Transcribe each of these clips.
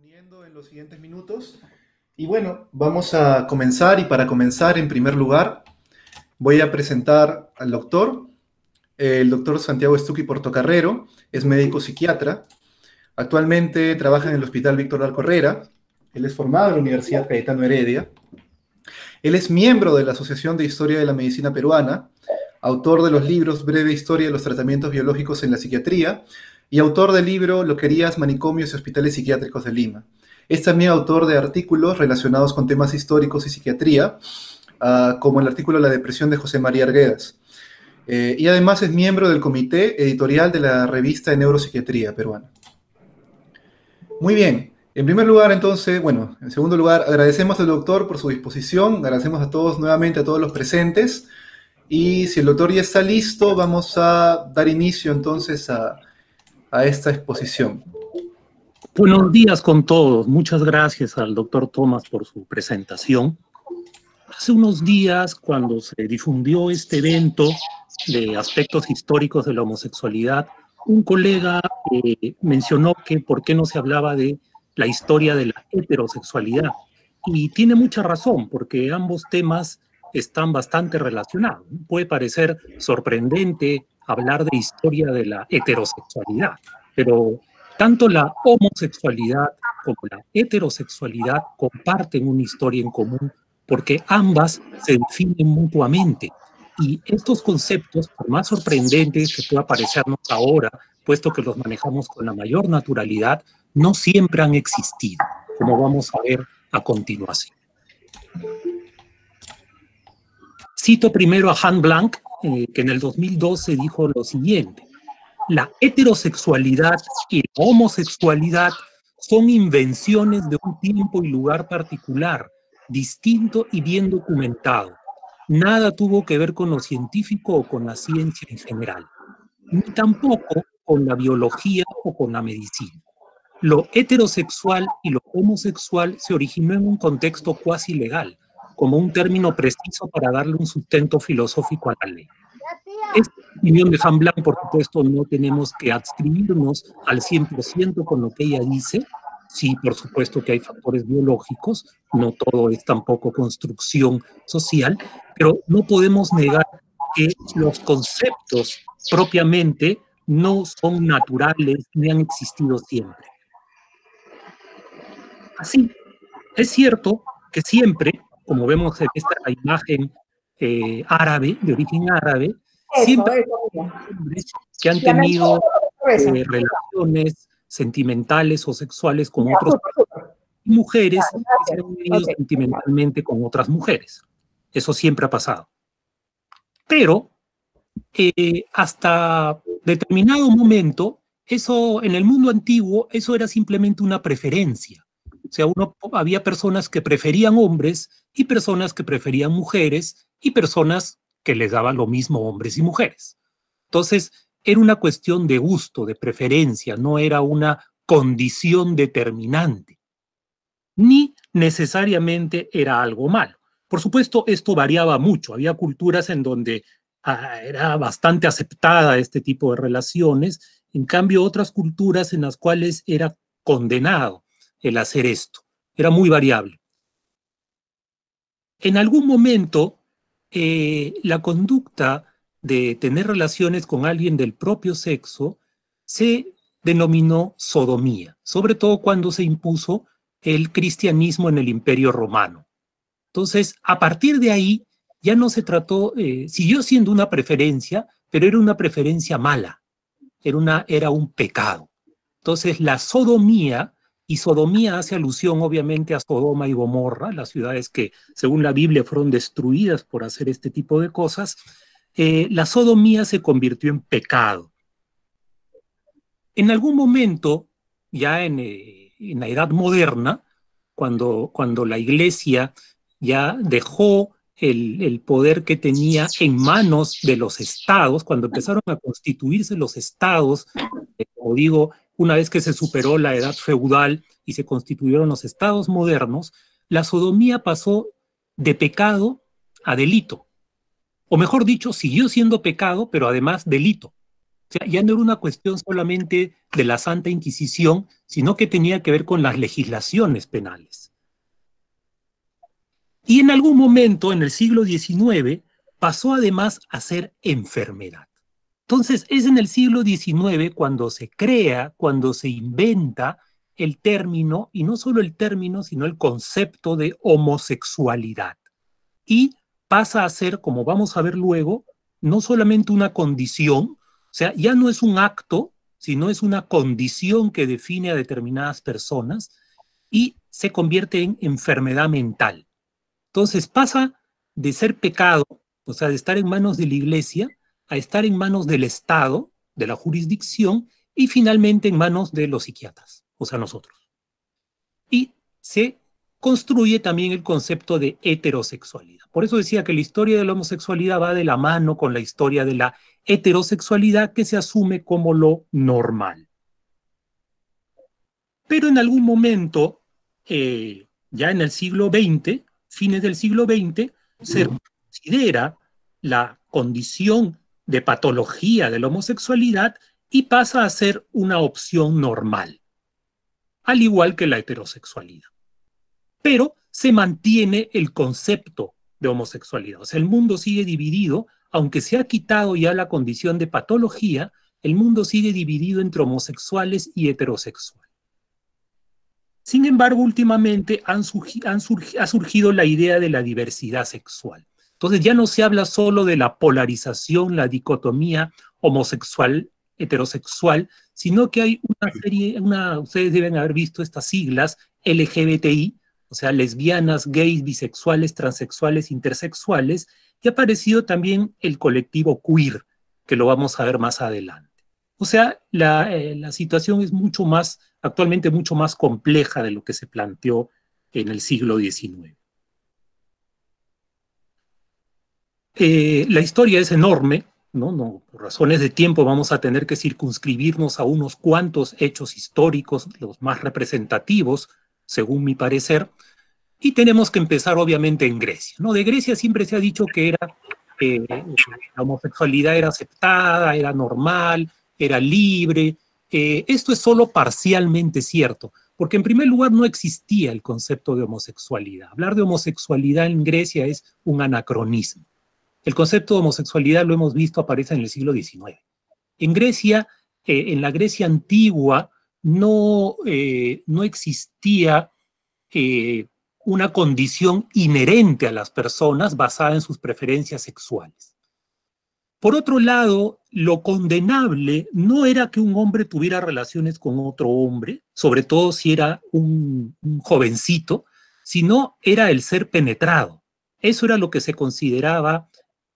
Uniendo en los siguientes minutos. Y bueno, vamos a comenzar y para comenzar, en primer lugar, voy a presentar al doctor. El doctor Santiago Stucchi Portocarrero es médico psiquiatra. Actualmente trabaja en el Hospital Víctor Larcorrera. Él es formado en la Universidad Cayetano Heredia. Él es miembro de la Asociación de Historia de la Medicina Peruana, autor de los libros Breve Historia de los Tratamientos Biológicos en la Psiquiatría y autor del libro Loquerías, Manicomios y Hospitales Psiquiátricos de Lima. Es también autor de artículos relacionados con temas históricos y psiquiatría, como el artículo La depresión de José María Arguedas. Y además es miembro del comité editorial de la revista de Neuropsiquiatría peruana. Muy bien. En primer lugar, entonces, bueno, en segundo lugar, agradecemos al doctor por su disposición, agradecemos a todos nuevamente, a todos los presentes, y si el doctor ya está listo, vamos a dar inicio entonces a esta exposición. Buenos días con todos. Muchas gracias al doctor Tomás por su presentación. Hace unos días, cuando se difundió este evento de aspectos históricos de la homosexualidad, un colega mencionó que por qué no se hablaba de la historia de la heterosexualidad. Y tiene mucha razón, porque ambos temas están bastante relacionados. Puede parecer sorprendente hablar de historia de la heterosexualidad, pero tanto la homosexualidad como la heterosexualidad comparten una historia en común porque ambas se definen mutuamente. Y estos conceptos, por más sorprendentes que pueda parecernos ahora, puesto que los manejamos con la mayor naturalidad, no siempre han existido, como vamos a ver a continuación. Cito primero a Han Blanc, que en el 2012 dijo lo siguiente: la heterosexualidad y la homosexualidad son invenciones de un tiempo y lugar particular, distinto y bien documentado. Nada tuvo que ver con lo científico o con la ciencia en general, ni tampoco con la biología o con la medicina. Lo heterosexual y lo homosexual se originó en un contexto cuasi legal, como un término preciso para darle un sustento filosófico a la ley. Esta opinión de Han Blanc, por supuesto, no tenemos que adscribirnos al 100% con lo que ella dice. Sí, por supuesto que hay factores biológicos, no todo es tampoco construcción social, pero no podemos negar que los conceptos propiamente no son naturales ni han existido siempre. Así, es cierto que siempre, como vemos en esta imagen árabe, de origen árabe, siempre hay hombres que han tenido relaciones sentimentales o sexuales con otros mujeres que se han unido sentimentalmente con otras mujeres. Eso siempre ha pasado. Pero hasta determinado momento, eso en el mundo antiguo, eso era simplemente una preferencia. O sea, había personas que preferían hombres y personas que preferían mujeres y personas que les daban lo mismo hombres y mujeres. Entonces, era una cuestión de gusto, de preferencia, no era una condición determinante, ni necesariamente era algo malo. Por supuesto, esto variaba mucho. Había culturas en donde era bastante aceptada este tipo de relaciones, en cambio otras culturas en las cuales era condenado el hacer esto. Era muy variable. En algún momento, la conducta de tener relaciones con alguien del propio sexo se denominó sodomía, sobre todo cuando se impuso el cristianismo en el Imperio Romano. Entonces, a partir de ahí, ya no se trató, siguió siendo una preferencia, pero era una preferencia mala, era un pecado. Entonces, la sodomía, y sodomía hace alusión obviamente a Sodoma y Gomorra, las ciudades que, según la Biblia, fueron destruidas por hacer este tipo de cosas, la sodomía se convirtió en pecado. En algún momento, ya en la Edad Moderna, cuando la Iglesia ya dejó el poder que tenía en manos de los estados, cuando empezaron a constituirse los estados, como digo, una vez que se superó la edad feudal y se constituyeron los estados modernos, la sodomía pasó de pecado a delito. O mejor dicho, siguió siendo pecado, pero además delito. sea, ya no era una cuestión solamente de la Santa Inquisición, sino que tenía que ver con las legislaciones penales. Y en algún momento, en el siglo XIX, pasó además a ser enfermedad. Entonces, es en el siglo XIX cuando se crea, cuando se inventa el término, y no solo el término, sino el concepto de homosexualidad. Y pasa a ser, como vamos a ver luego, no solamente una condición, o sea, ya no es un acto, sino es una condición que define a determinadas personas y se convierte en enfermedad mental. Entonces pasa de ser pecado, o sea, de estar en manos de la iglesia, a estar en manos del Estado, de la jurisdicción, y finalmente en manos de los psiquiatras, o sea, nosotros. Y se construye también el concepto de heterosexualidad. Por eso decía que la historia de la homosexualidad va de la mano con la historia de la heterosexualidad, que se asume como lo normal. Pero en algún momento, ya en el siglo XX, fines del siglo XX, se considera la condición de patología de la homosexualidad y pasa a ser una opción normal, al igual que la heterosexualidad. Pero se mantiene el concepto de homosexualidad. O sea, el mundo sigue dividido, aunque se ha quitado ya la condición de patología, el mundo sigue dividido entre homosexuales y heterosexuales. Sin embargo, últimamente ha surgido la idea de la diversidad sexual. Entonces ya no se habla solo de la polarización, la dicotomía homosexual, heterosexual, sino que hay una serie, ustedes deben haber visto estas siglas, LGBTI, o sea, lesbianas, gays, bisexuales, transexuales, intersexuales, y ha aparecido también el colectivo queer, que lo vamos a ver más adelante. O sea, la situación es actualmente mucho más compleja de lo que se planteó en el siglo XIX. La historia es enorme, ¿no? Por razones de tiempo vamos a tener que circunscribirnos a unos cuantos hechos históricos, los más representativos, según mi parecer, y tenemos que empezar obviamente en Grecia, ¿no? De Grecia siempre se ha dicho que la homosexualidad era aceptada, era normal, era libre. Esto es solo parcialmente cierto, porque en primer lugar no existía el concepto de homosexualidad. Hablar de homosexualidad en Grecia es un anacronismo. El concepto de homosexualidad, lo hemos visto, aparece en el siglo XIX. En Grecia, en la Grecia antigua, no existía una condición inherente a las personas basada en sus preferencias sexuales. Por otro lado, lo condenable no era que un hombre tuviera relaciones con otro hombre, sobre todo si era un jovencito, sino era el ser penetrado. Eso era lo que se consideraba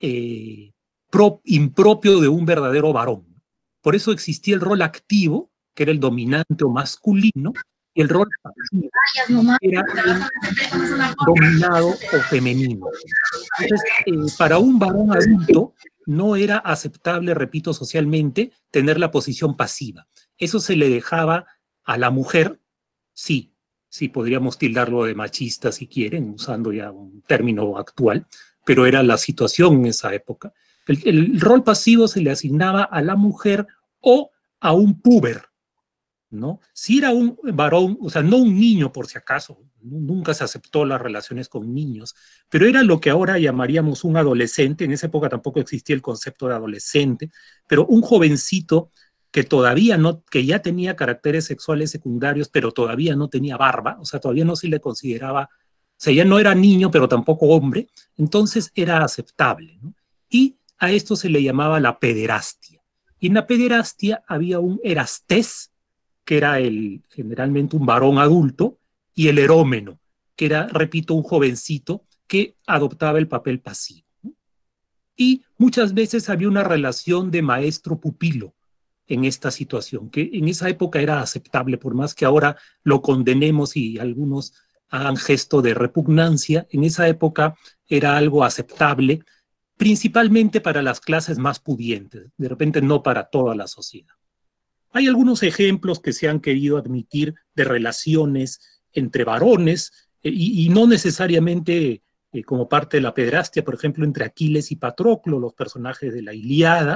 impropio de un verdadero varón. Por eso existía el rol activo, que era el dominante o masculino, y el rol pasivo era el dominado o femenino. Entonces, para un varón adulto no era aceptable, repito, socialmente, tener la posición pasiva. Eso se le dejaba a la mujer, sí, podríamos tildarlo de machista si quieren, usando ya un término actual, pero era la situación en esa época. El rol pasivo se le asignaba a la mujer o a un puber, ¿no? Si era un varón, o sea, no un niño por si acaso, nunca se aceptó las relaciones con niños, pero era lo que ahora llamaríamos un adolescente. En esa época tampoco existía el concepto de adolescente, pero un jovencito que ya tenía caracteres sexuales secundarios, pero todavía no tenía barba, o sea, todavía no se le consideraba, o sea, ya no era niño, pero tampoco hombre, entonces era aceptable, ¿no? Y a esto se le llamaba la pederastia. Y en la pederastia había un erastés, que era generalmente un varón adulto, y el erómeno, que era, repito, un jovencito que adoptaba el papel pasivo. Y muchas veces había una relación de maestro-pupilo en esta situación, que en esa época era aceptable, por más que ahora lo condenemos y algunos hagan gesto de repugnancia, en esa época era algo aceptable, principalmente para las clases más pudientes, de repente no para toda la sociedad. Hay algunos ejemplos que se han querido admitir de relaciones entre varones y no necesariamente como parte de la pederastia, por ejemplo, entre Aquiles y Patroclo, los personajes de la Ilíada,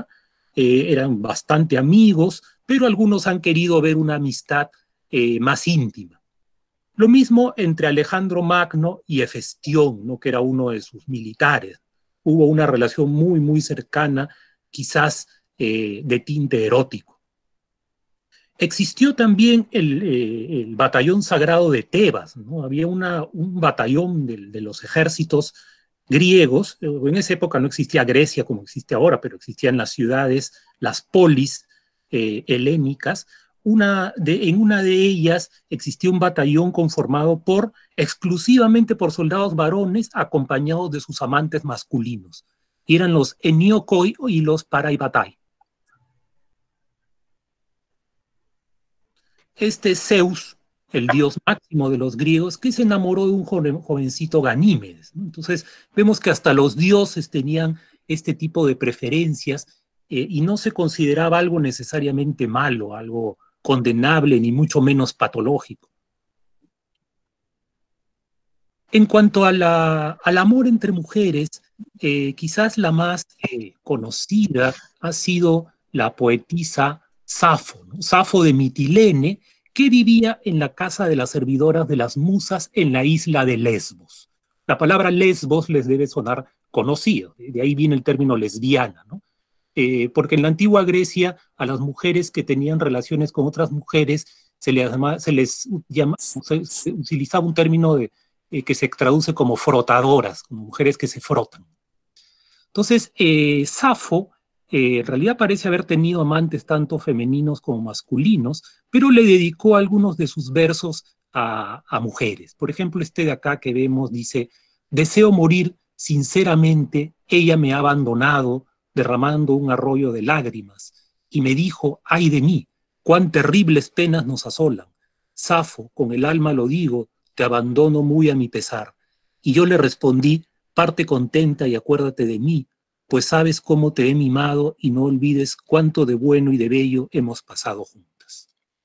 eran bastante amigos, pero algunos han querido ver una amistad más íntima. Lo mismo entre Alejandro Magno y Hefestión, ¿no? Que era uno de sus militares. Hubo una relación muy, muy cercana, quizás de tinte erótico. Existió también el batallón sagrado de Tebas, ¿no? Había un batallón de los ejércitos griegos. En esa época no existía Grecia como existe ahora, pero existían las ciudades, las polis helénicas. En una de ellas existía un batallón conformado exclusivamente por soldados varones acompañados de sus amantes masculinos. Y eran los Eniokoi y los Paraibatai. Este Zeus, el dios máximo de los griegos, que se enamoró de un jovencito Ganímedes, ¿no? Entonces vemos que hasta los dioses tenían este tipo de preferencias y no se consideraba algo necesariamente malo, algo condenable, ni mucho menos patológico. En cuanto al amor entre mujeres, quizás la más conocida ha sido la poetisa Safo, ¿no? Safo de Mitilene, que vivía en la casa de las servidoras de las musas en la isla de Lesbos. La palabra Lesbos les debe sonar conocido, de ahí viene el término lesbiana, ¿no? Porque en la antigua Grecia a las mujeres que tenían relaciones con otras mujeres se utilizaba un término que se traduce como frotadoras, como mujeres que se frotan. Entonces, Safo en realidad parece haber tenido amantes tanto femeninos como masculinos, pero le dedicó algunos de sus versos a mujeres. Por ejemplo, este de acá que vemos dice: deseo morir sinceramente, ella me ha abandonado, derramando un arroyo de lágrimas, y me dijo: ay de mí, cuán terribles penas nos asolan. Safo, con el alma lo digo, te abandono muy a mi pesar. Y yo le respondí: parte contenta y acuérdate de mí, pues sabes cómo te he mimado y no olvides cuánto de bueno y de bello hemos pasado juntas.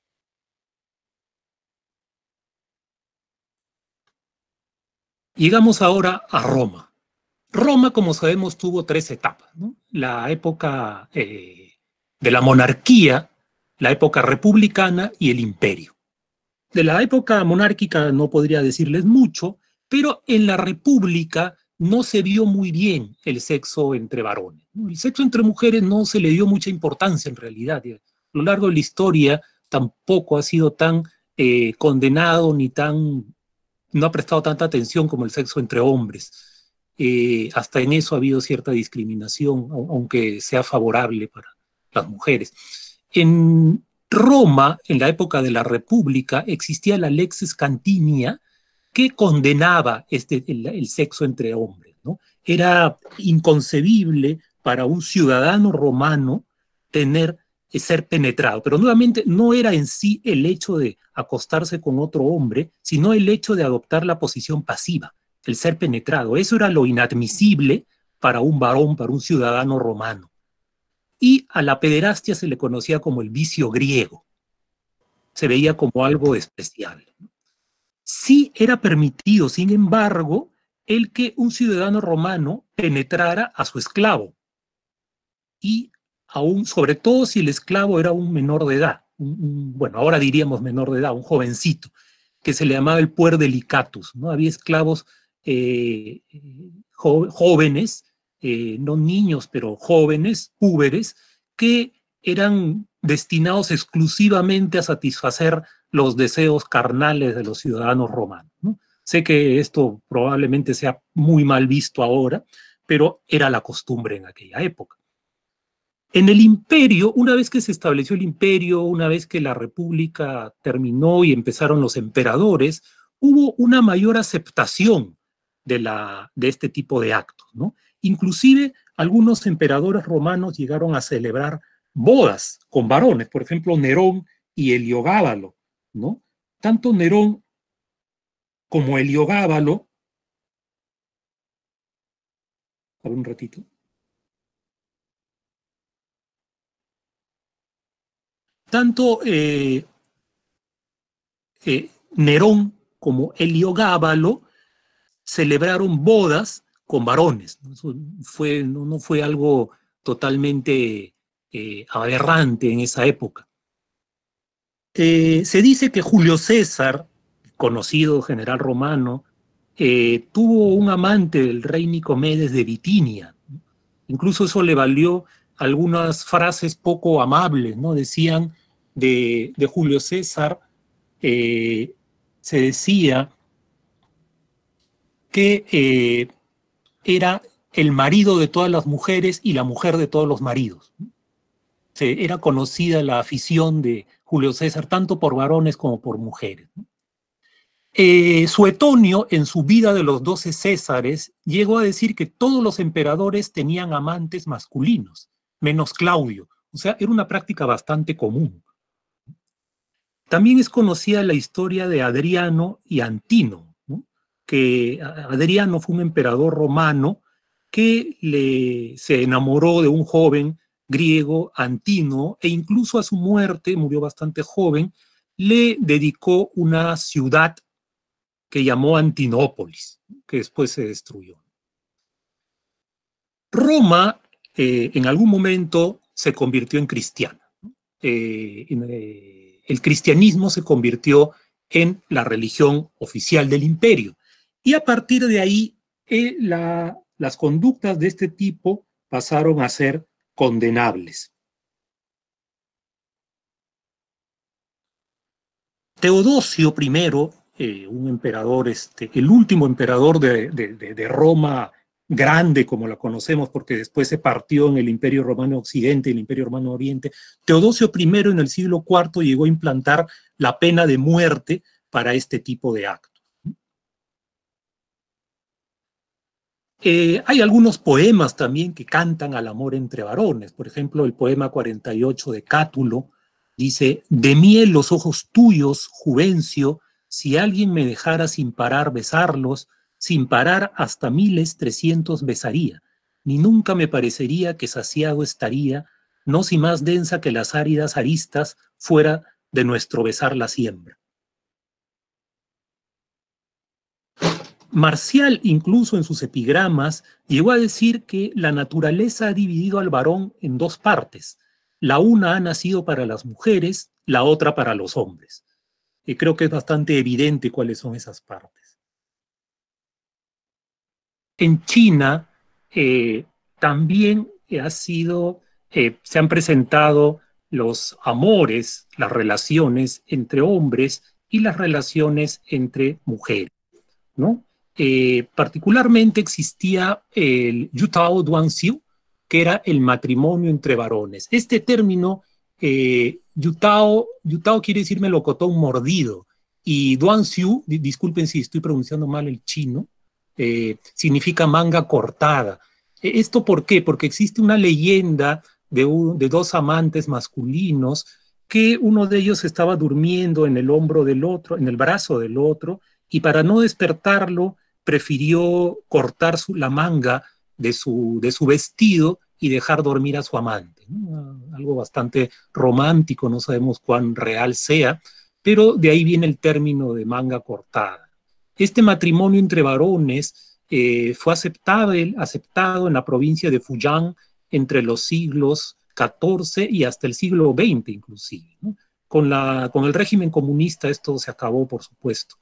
Llegamos ahora a Roma. Roma, como sabemos, tuvo tres etapas, ¿no? La época de la monarquía, la época republicana y el imperio. De la época monárquica no podría decirles mucho, pero en la república no se vio muy bien el sexo entre varones. El sexo entre mujeres no se le dio mucha importancia en realidad. A lo largo de la historia tampoco ha sido tan condenado ni no ha prestado tanta atención como el sexo entre hombres. Hasta en eso ha habido cierta discriminación, aunque sea favorable para las mujeres. En Roma, en la época de la República, existía la lex scantinia que condenaba el sexo entre hombres, ¿no? Era inconcebible para un ciudadano romano ser penetrado, pero nuevamente no era en sí el hecho de acostarse con otro hombre, sino el hecho de adoptar la posición pasiva, el ser penetrado. Eso era lo inadmisible para un varón, para un ciudadano romano. Y a la pederastia se le conocía como el vicio griego. Se veía como algo especial. Sí era permitido, sin embargo, el que un ciudadano romano penetrara a su esclavo. Y aún, sobre todo si el esclavo era un menor de edad, bueno, ahora diríamos menor de edad, un jovencito, que se le llamaba el puer delicatus, ¿no? Había esclavos jóvenes, no niños, pero jóvenes, púberes, que eran destinados exclusivamente a satisfacer los deseos carnales de los ciudadanos romanos, ¿no? Sé que esto probablemente sea muy mal visto ahora, pero era la costumbre en aquella época. En el imperio, una vez que se estableció el imperio, una vez que la república terminó y empezaron los emperadores, hubo una mayor aceptación de este tipo de actos, ¿no? Inclusive algunos emperadores romanos llegaron a celebrar bodas con varones, por ejemplo Nerón y Heliogábalo, ¿no? Tanto Nerón como Heliogábalo, a ver un ratito, tanto Nerón como Heliogábalo celebraron bodas con varones. Eso no fue algo totalmente aberrante en esa época. Se dice que Julio César, conocido general romano, tuvo un amante del rey Nicomedes de Bitinia. Incluso eso le valió algunas frases poco amables, ¿no? Decían de Julio César, se decía que era el marido de todas las mujeres y la mujer de todos los maridos. Era conocida la afición de Julio César tanto por varones como por mujeres. Suetonio, en su Vida de los 12 Césares, llegó a decir que todos los emperadores tenían amantes masculinos, menos Claudio. O sea, era una práctica bastante común. También es conocida la historia de Adriano y Antino, ¿no? Que Adriano fue un emperador romano que se enamoró de un joven griego, Antino, e incluso a su muerte, murió bastante joven, le dedicó una ciudad que llamó Antinópolis, que después se destruyó. Roma, en algún momento, se convirtió en cristiana. El cristianismo se convirtió en la religión oficial del imperio. Y a partir de ahí, las conductas de este tipo pasaron a ser condenables. Teodosio I, un emperador, el último emperador de Roma grande, como la conocemos, porque después se partió en el Imperio Romano Occidente y el Imperio Romano Oriente. Teodosio I en el siglo IV llegó a implantar la pena de muerte para este tipo de actos. Hay algunos poemas también que cantan al amor entre varones. Por ejemplo, el poema 48 de Cátulo dice: de miel los ojos tuyos, Juvencio, si alguien me dejara sin parar besarlos, sin parar hasta 1300 besaría, ni nunca me parecería que saciado estaría, no si más densa que las áridas aristas fuera de nuestro besar la siembra. Marcial, incluso en sus epigramas, llegó a decir que la naturaleza ha dividido al varón en dos partes. La una ha nacido para las mujeres, la otra para los hombres. Y creo que es bastante evidente cuáles son esas partes. En China también se han presentado los amores, las relaciones entre hombres y las relaciones entre mujeres, ¿no? Particularmente existía el Yutao Duanxiu, que era el matrimonio entre varones. Este término, Yutao quiere decir melocotón mordido, y Duanxiu, disculpen si estoy pronunciando mal el chino, significa manga cortada. ¿Esto por qué? Porque existe una leyenda de dos amantes masculinos, que uno de ellos estaba durmiendo en el hombro del otro, en el brazo del otro, y para no despertarlo, prefirió cortar la manga de su vestido y dejar dormir a su amante, ¿no? Algo bastante romántico, no sabemos cuán real sea, pero de ahí viene el término de manga cortada. Este matrimonio entre varones fue aceptado en la provincia de Fujian entre los siglos XIV y hasta el siglo XX inclusive, ¿no? Con el régimen comunista esto se acabó, por supuesto.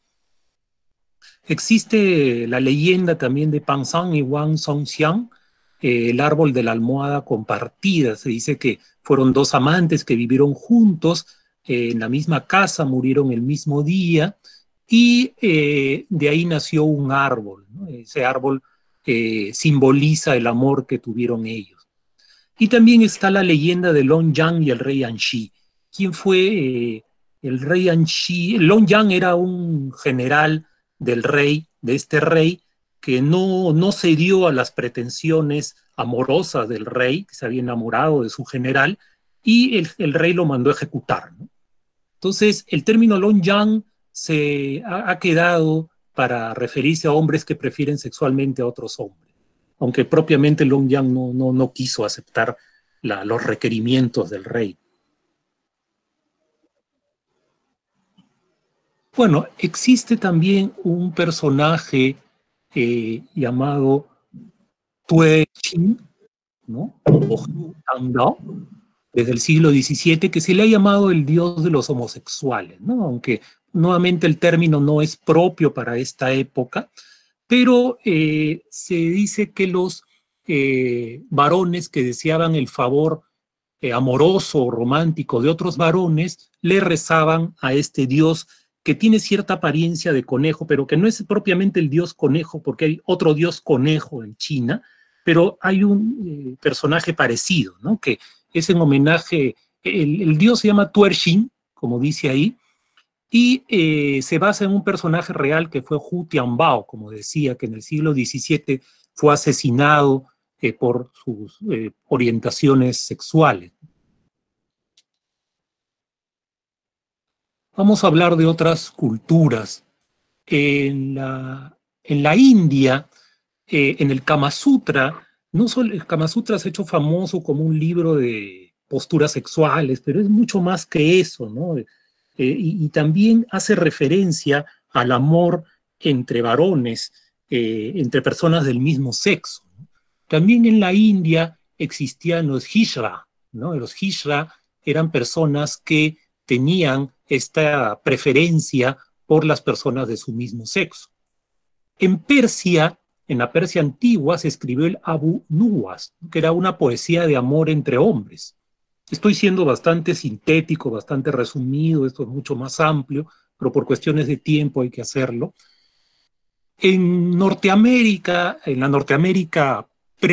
Existe la leyenda también de Pansang y Wang Songxiang, el árbol de la almohada compartida. Se dice que fueron dos amantes que vivieron juntos en la misma casa, murieron el mismo día, y de ahí nació un árbol, ¿no? Ese árbol simboliza el amor que tuvieron ellos. Y también está la leyenda de Long Yang y el rey Anxi. ¿Quién fue el rey Anxi? Long Yang era un general de este rey, que no cedió a las pretensiones amorosas del rey, que se había enamorado de su general, y el rey lo mandó a ejecutar, ¿no? Entonces, el término Longyang ha quedado para referirse a hombres que prefieren sexualmente a otros hombres, aunque propiamente Longyang no quiso aceptar los requerimientos del rey. Bueno, existe también un personaje llamado Tue Chin, ¿no? O Hu Tangdao, desde el siglo XVII, que se le ha llamado el dios de los homosexuales, ¿no? Aunque nuevamente el término no es propio para esta época, pero se dice que los varones que deseaban el favor amoroso o romántico de otros varones le rezaban a este dios que tiene cierta apariencia de conejo, pero que no es propiamente el dios conejo, porque hay otro dios conejo en China, pero hay un personaje parecido, ¿no? Que es en homenaje, el dios se llama Tuerxin, como dice ahí, y se basa en un personaje real que fue Hu Tianbao, como decía, que en el siglo XVII fue asesinado por sus orientaciones sexuales. Vamos a hablar de otras culturas. En la India, en el Kama Sutra, no solo el Kama Sutra se ha hecho famoso como un libro de posturas sexuales, pero es mucho más que eso, ¿no? Y también hace referencia al amor entre varones, entre personas del mismo sexo, ¿no? También en la India existían los hijra, ¿no? Los hijra eran personas que tenían esta preferencia por las personas de su mismo sexo. En Persia, en la Persia antigua, se escribió el Abu Nuwas, que era una poesía de amor entre hombres. Estoy siendo bastante sintético, bastante resumido, esto es mucho más amplio, pero por cuestiones de tiempo hay que hacerlo. En Norteamérica, en la Norteamérica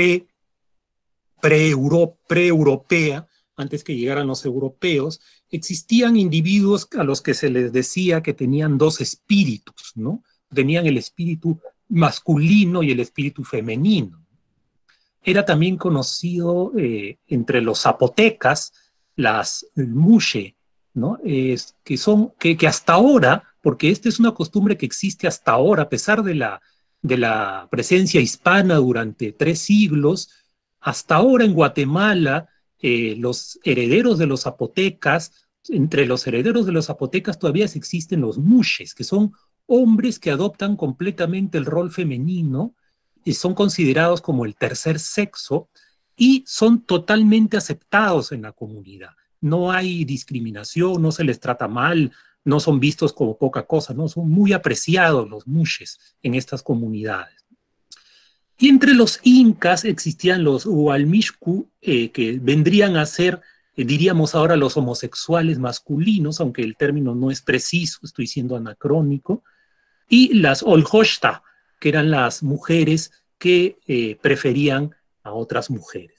pre-europea, antes que llegaran los europeos, existían individuos a los que se les decía que tenían dos espíritus, ¿no? Tenían el espíritu masculino y el espíritu femenino. Era también conocido entre los zapotecas, las mushe, ¿no? Que hasta ahora, porque esta es una costumbre que existe hasta ahora, a pesar de la presencia hispana durante 3 siglos, hasta ahora en Guatemala, los herederos de los zapotecas, entre los herederos de los zapotecas todavía existen los mushes, que son hombres que adoptan completamente el rol femenino y son considerados como el tercer sexo y son totalmente aceptados en la comunidad. No hay discriminación, no se les trata mal, no son vistos como poca cosa, no, son muy apreciados los mushes en estas comunidades. Y entre los incas existían los Ualmishku, que vendrían a ser, diríamos ahora, los homosexuales masculinos, aunque el término no es preciso, estoy siendo anacrónico, y las Oljosta, que eran las mujeres que preferían a otras mujeres.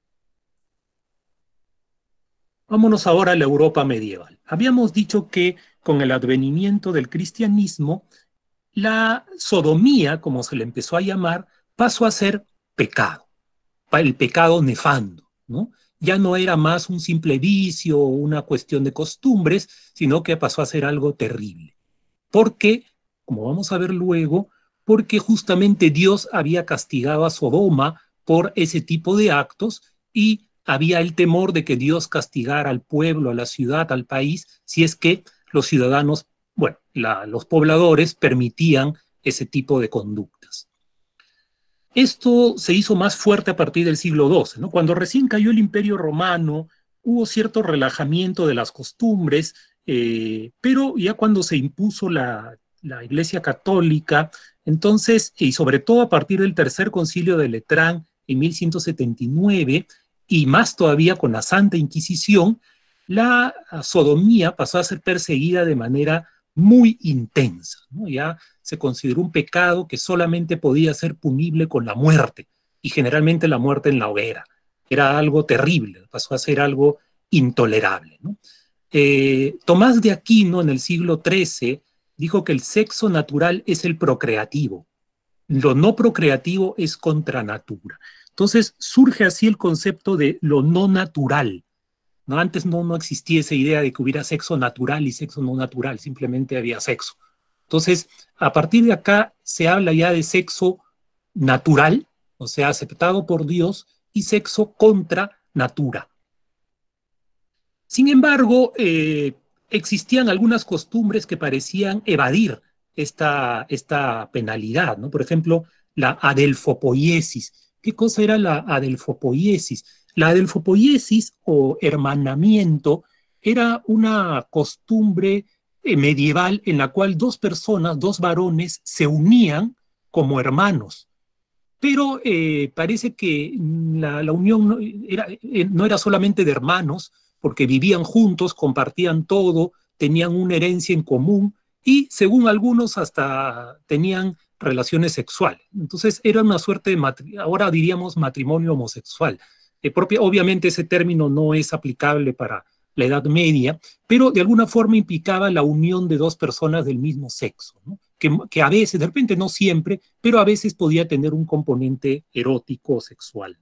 Vámonos ahora a la Europa medieval. Habíamos dicho que con el advenimiento del cristianismo, la sodomía, como se le empezó a llamar, pasó a ser pecado, el pecado nefando, ¿no? Ya no era más un simple vicio o una cuestión de costumbres, sino que pasó a ser algo terrible. Porque, como vamos a ver luego, porque justamente Dios había castigado a Sodoma por ese tipo de actos y había el temor de que Dios castigara al pueblo, a la ciudad, al país, si es que los ciudadanos, bueno, los pobladores permitían ese tipo de conductas. Esto se hizo más fuerte a partir del siglo XII, ¿no? Cuando recién cayó el Imperio Romano, hubo cierto relajamiento de las costumbres, pero ya cuando se impuso la Iglesia Católica, entonces, y sobre todo a partir del Tercer Concilio de Letrán en 1179, y más todavía con la Santa Inquisición, la sodomía pasó a ser perseguida de manera muy intensa, ¿no? Ya se consideró un pecado que solamente podía ser punible con la muerte, y generalmente la muerte en la hoguera. Era algo terrible, pasó a ser algo intolerable, ¿no? Tomás de Aquino en el siglo XIII dijo que el sexo natural es el procreativo, lo no procreativo es contra natura. Entonces surge así el concepto de lo no natural, ¿no? Antes no existía esa idea de que hubiera sexo natural y sexo no natural, simplemente había sexo. Entonces, a partir de acá se habla ya de sexo natural, o sea, aceptado por Dios, y sexo contra natura. Sin embargo, existían algunas costumbres que parecían evadir esta penalidad, ¿no? Por ejemplo, la adelfopoiesis. ¿Qué cosa era la adelfopoiesis? La adelfopoiesis o hermanamiento era una costumbre medieval en la cual dos personas, dos varones, se unían como hermanos. Pero parece que la unión no era solamente de hermanos, porque vivían juntos, compartían todo, tenían una herencia en común y, según algunos, hasta tenían relaciones sexuales. Entonces era una suerte de, ahora diríamos matrimonio homosexual. Obviamente ese término no es aplicable para la Edad Media, pero de alguna forma implicaba la unión de dos personas del mismo sexo, ¿no? Que a veces, de repente no siempre, pero a veces podía tener un componente erótico o sexual.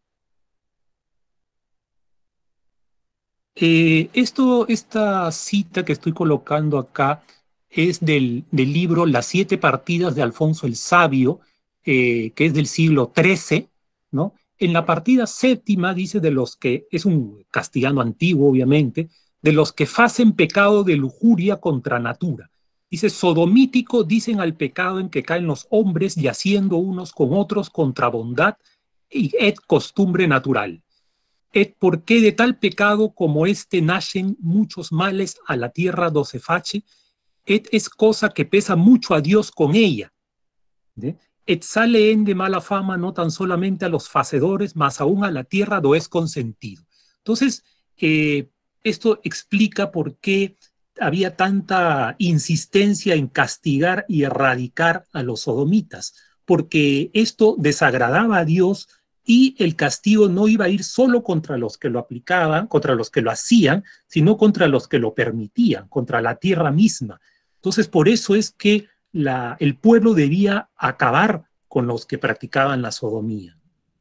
Esta cita que estoy colocando acá es del libro Las siete partidas de Alfonso el Sabio, que es del siglo XIII, ¿no? En la partida séptima dice de los que, es un castellano antiguo obviamente, de los que facen pecado de lujuria contra natura. Dice, sodomítico dicen al pecado en que caen los hombres yaciendo unos con otros contra bondad y et costumbre natural. Et porque de tal pecado como este nacen muchos males a la tierra doce face, et es cosa que pesa mucho a Dios con ella. ¿De? Et sale en de mala fama no tan solamente a los facedores, mas aún a la tierra do es consentido. Entonces, esto explica por qué había tanta insistencia en castigar y erradicar a los sodomitas, porque esto desagradaba a Dios y el castigo no iba a ir solo contra los que lo aplicaban, contra los que lo hacían, sino contra los que lo permitían, contra la tierra misma. Entonces, por eso es que el pueblo debía acabar con los que practicaban la sodomía.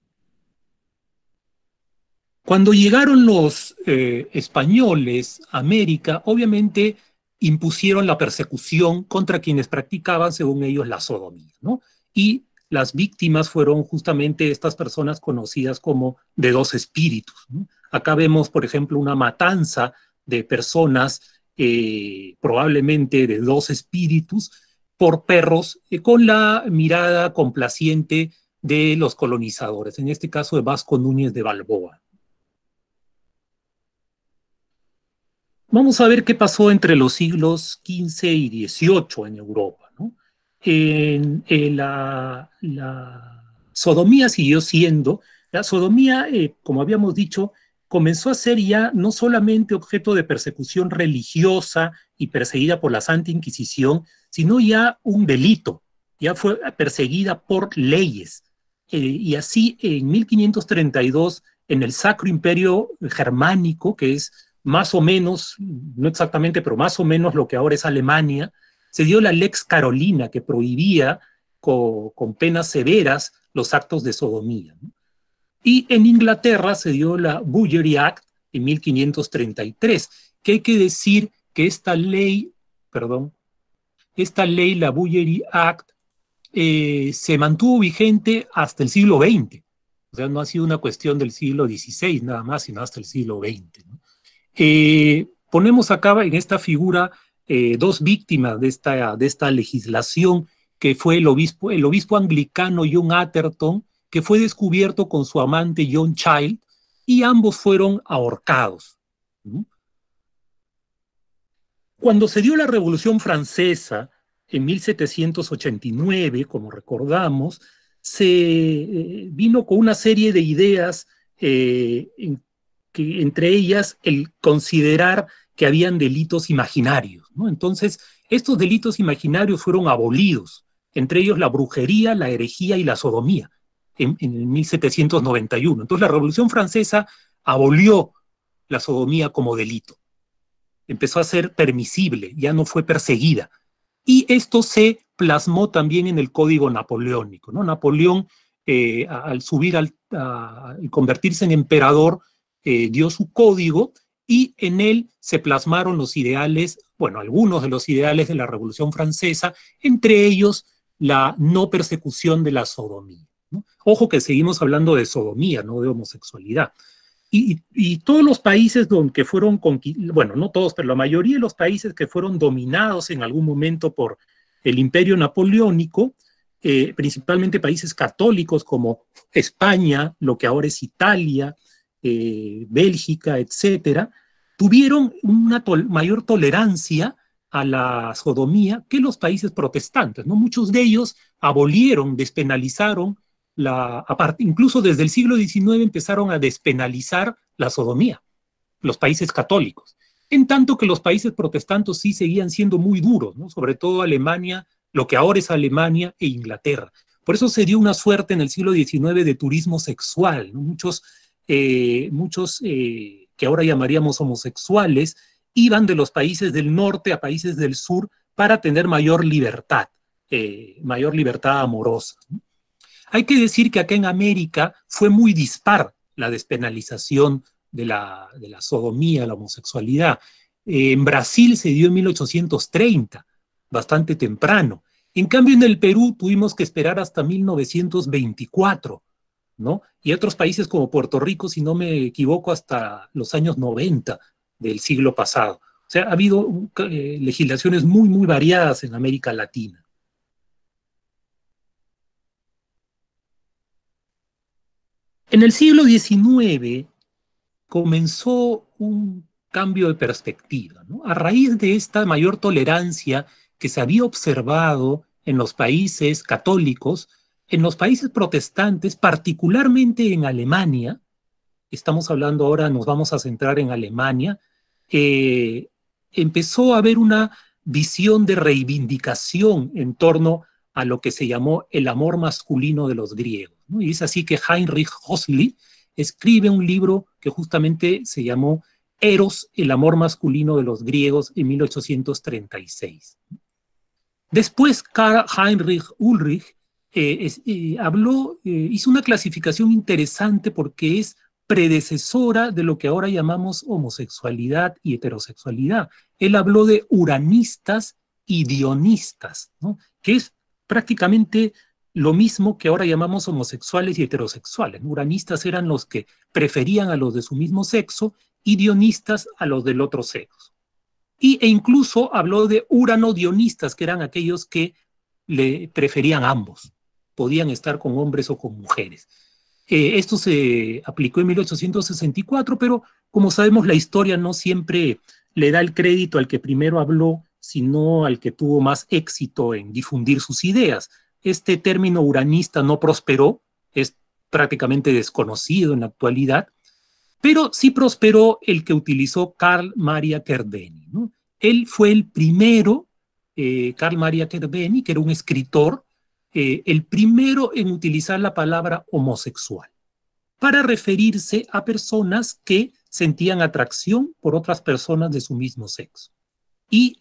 Cuando llegaron los españoles a América, obviamente impusieron la persecución contra quienes practicaban, según ellos, la sodomía, ¿no? Y las víctimas fueron justamente estas personas conocidas como de dos espíritus, ¿no? Acá vemos, por ejemplo, una matanza de personas, probablemente de dos espíritus, por perros, con la mirada complaciente de los colonizadores, en este caso de Vasco Núñez de Balboa. Vamos a ver qué pasó entre los siglos XV y XVIII en Europa, ¿no? La sodomía siguió siendo, la sodomía, como habíamos dicho, comenzó a ser ya no solamente objeto de persecución religiosa y perseguida por la Santa Inquisición, sino ya un delito, ya fue perseguida por leyes. Y así en 1532, en el Sacro Imperio Germánico, que es más o menos, no exactamente, pero más o menos lo que ahora es Alemania, se dio la Lex Carolina, que prohibía con penas severas los actos de sodomía, ¿no? Y en Inglaterra se dio la Buggery Act en 1533, que hay que decir que esta ley, la Buggery Act, se mantuvo vigente hasta el siglo XX. O sea, no ha sido una cuestión del siglo XVI nada más, sino hasta el siglo XX, ¿no? Ponemos acá en esta figura dos víctimas de esta legislación, que fue el obispo anglicano John Atherton, que fue descubierto con su amante John Child, y ambos fueron ahorcados, ¿no? Cuando se dio la Revolución Francesa, en 1789, como recordamos, se vino con una serie de ideas, que entre ellas el considerar que habían delitos imaginarios, ¿no? Entonces, estos delitos imaginarios fueron abolidos, entre ellos la brujería, la herejía y la sodomía, en 1791. Entonces, la Revolución Francesa abolió la sodomía como delito. Empezó a ser permisible, ya no fue perseguida. Y esto se plasmó también en el Código Napoleónico, ¿no? Napoleón, al subir, al convertirse en emperador, dio su código, y en él se plasmaron los ideales, bueno, algunos de los ideales de la Revolución Francesa, entre ellos la no persecución de la sodomía, ¿no? Ojo que seguimos hablando de sodomía, no de homosexualidad. Y todos los países que fueron, bueno, no todos, pero la mayoría de los países que fueron dominados en algún momento por el Imperio Napoleónico, principalmente países católicos como España, lo que ahora es Italia, Bélgica, etcétera, tuvieron una mayor tolerancia a la sodomía que los países protestantes, ¿no? Muchos de ellos abolieron, despenalizaron, incluso desde el siglo XIX empezaron a despenalizar la sodomía, los países católicos. En tanto que los países protestantes sí seguían siendo muy duros, ¿no? Sobre todo Alemania, lo que ahora es Alemania e Inglaterra. Por eso se dio una suerte en el siglo XIX de turismo sexual, ¿no? Muchos que ahora llamaríamos homosexuales, iban de los países del norte a países del sur para tener mayor libertad amorosa. Hay que decir que acá en América fue muy dispar la despenalización de la sodomía, la homosexualidad. En Brasil se dio en 1830, bastante temprano. En cambio, en el Perú tuvimos que esperar hasta 1924, ¿no? Y otros países como Puerto Rico, si no me equivoco, hasta los años 90 del siglo pasado. O sea, ha habido legislaciones muy, muy variadas en América Latina. En el siglo XIX comenzó un cambio de perspectiva, ¿no? A raíz de esta mayor tolerancia que se había observado en los países católicos, en los países protestantes, particularmente en Alemania, estamos hablando ahora, nos vamos a centrar en Alemania, empezó a haber una visión de reivindicación en torno a lo que se llamó el amor masculino de los griegos, ¿no? Y es así que Heinrich Hössli escribe un libro que justamente se llamó Eros, el amor masculino de los griegos, en 1836. Después, Karl Heinrich Ulrich hizo una clasificación interesante porque es predecesora de lo que ahora llamamos homosexualidad y heterosexualidad. Él habló de uranistas y dionistas, ¿no? Que es prácticamente lo mismo que ahora llamamos homosexuales y heterosexuales. Uranistas eran los que preferían a los de su mismo sexo y dionistas a los del otro sexo. E incluso habló de uranodionistas, que eran aquellos que le preferían a ambos. Podían estar con hombres o con mujeres. Esto se aplicó en 1864, pero como sabemos, la historia no siempre le da el crédito al que primero habló, sino al que tuvo más éxito en difundir sus ideas. Este término uranista no prosperó, es prácticamente desconocido en la actualidad, pero sí prosperó el que utilizó Carl Maria Kertbeny, ¿no? Él fue el primero, Carl Maria Kertbeny, que era un escritor, el primero en utilizar la palabra homosexual para referirse a personas que sentían atracción por otras personas de su mismo sexo. Y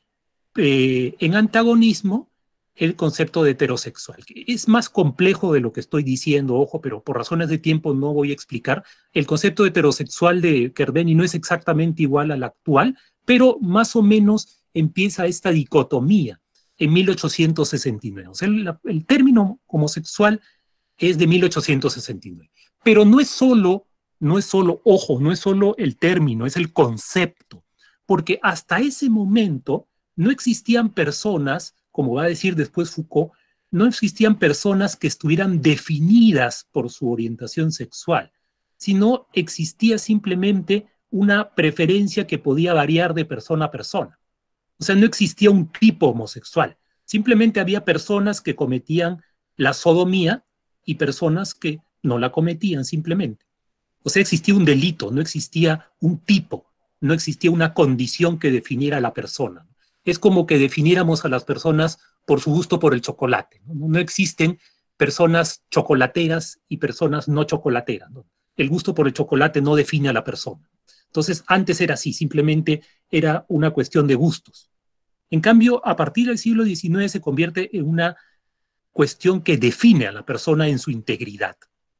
en antagonismo, el concepto de heterosexual, que es más complejo de lo que estoy diciendo, ojo, pero por razones de tiempo no voy a explicar. El concepto de heterosexual de Kertbeny no es exactamente igual al actual, pero más o menos empieza esta dicotomía en 1869. O sea, el término homosexual es de 1869. Pero no es solo, ojo, no es solo el término, es el concepto. Porque hasta ese momento no existían personas, como va a decir después Foucault, no existían personas que estuvieran definidas por su orientación sexual, sino existía simplemente una preferencia que podía variar de persona a persona. O sea, no existía un tipo homosexual. Simplemente había personas que cometían la sodomía y personas que no la cometían simplemente. O sea, existía un delito, no existía un tipo, no existía una condición que definiera a la persona. Es como que definiéramos a las personas por su gusto por el chocolate. No existen personas chocolateras y personas no chocolateras, ¿no? El gusto por el chocolate no define a la persona. Entonces, antes era así, simplemente era una cuestión de gustos. En cambio, a partir del siglo XIX se convierte en una cuestión que define a la persona en su integridad.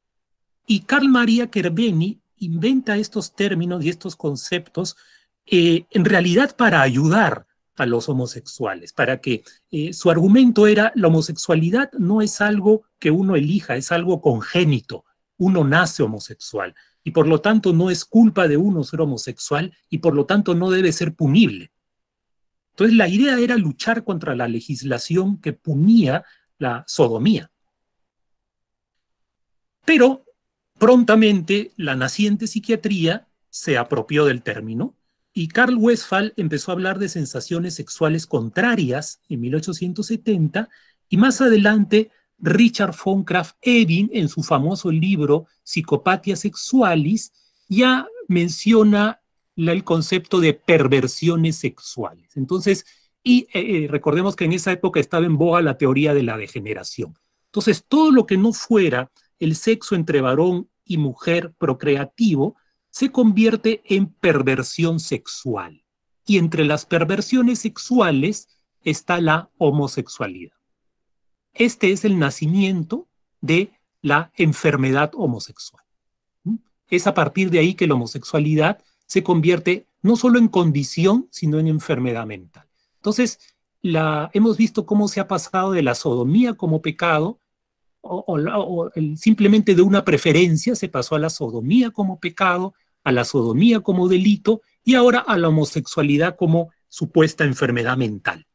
Y Carl Maria Kertbeny inventa estos términos y estos conceptos en realidad para ayudar a los homosexuales, para que su argumento era la homosexualidad no es algo que uno elija, es algo congénito, uno nace homosexual y por lo tanto no es culpa de uno ser homosexual y por lo tanto no debe ser punible. Entonces la idea era luchar contra la legislación que punía la sodomía. Pero Prontamente, la naciente psiquiatría se apropió del término y Carl Westphal empezó a hablar de sensaciones sexuales contrarias en 1870 y más adelante Richard von Krafft-Ebing en su famoso libro Psychopathia Sexualis ya menciona el concepto de perversiones sexuales. Entonces, recordemos que en esa época estaba en boga la teoría de la degeneración. Entonces, todo lo que no fuera el sexo entre varón y mujer procreativo se convierte en perversión sexual. Y entre las perversiones sexuales está la homosexualidad. Este es el nacimiento de la enfermedad homosexual. Es a partir de ahí que la homosexualidad se convierte no solo en condición, sino en enfermedad mental. Entonces, hemos visto cómo se ha pasado de la sodomía como pecado simplemente de una preferencia se pasó a la sodomía como pecado, a la sodomía como delito y ahora a la homosexualidad como supuesta enfermedad mental.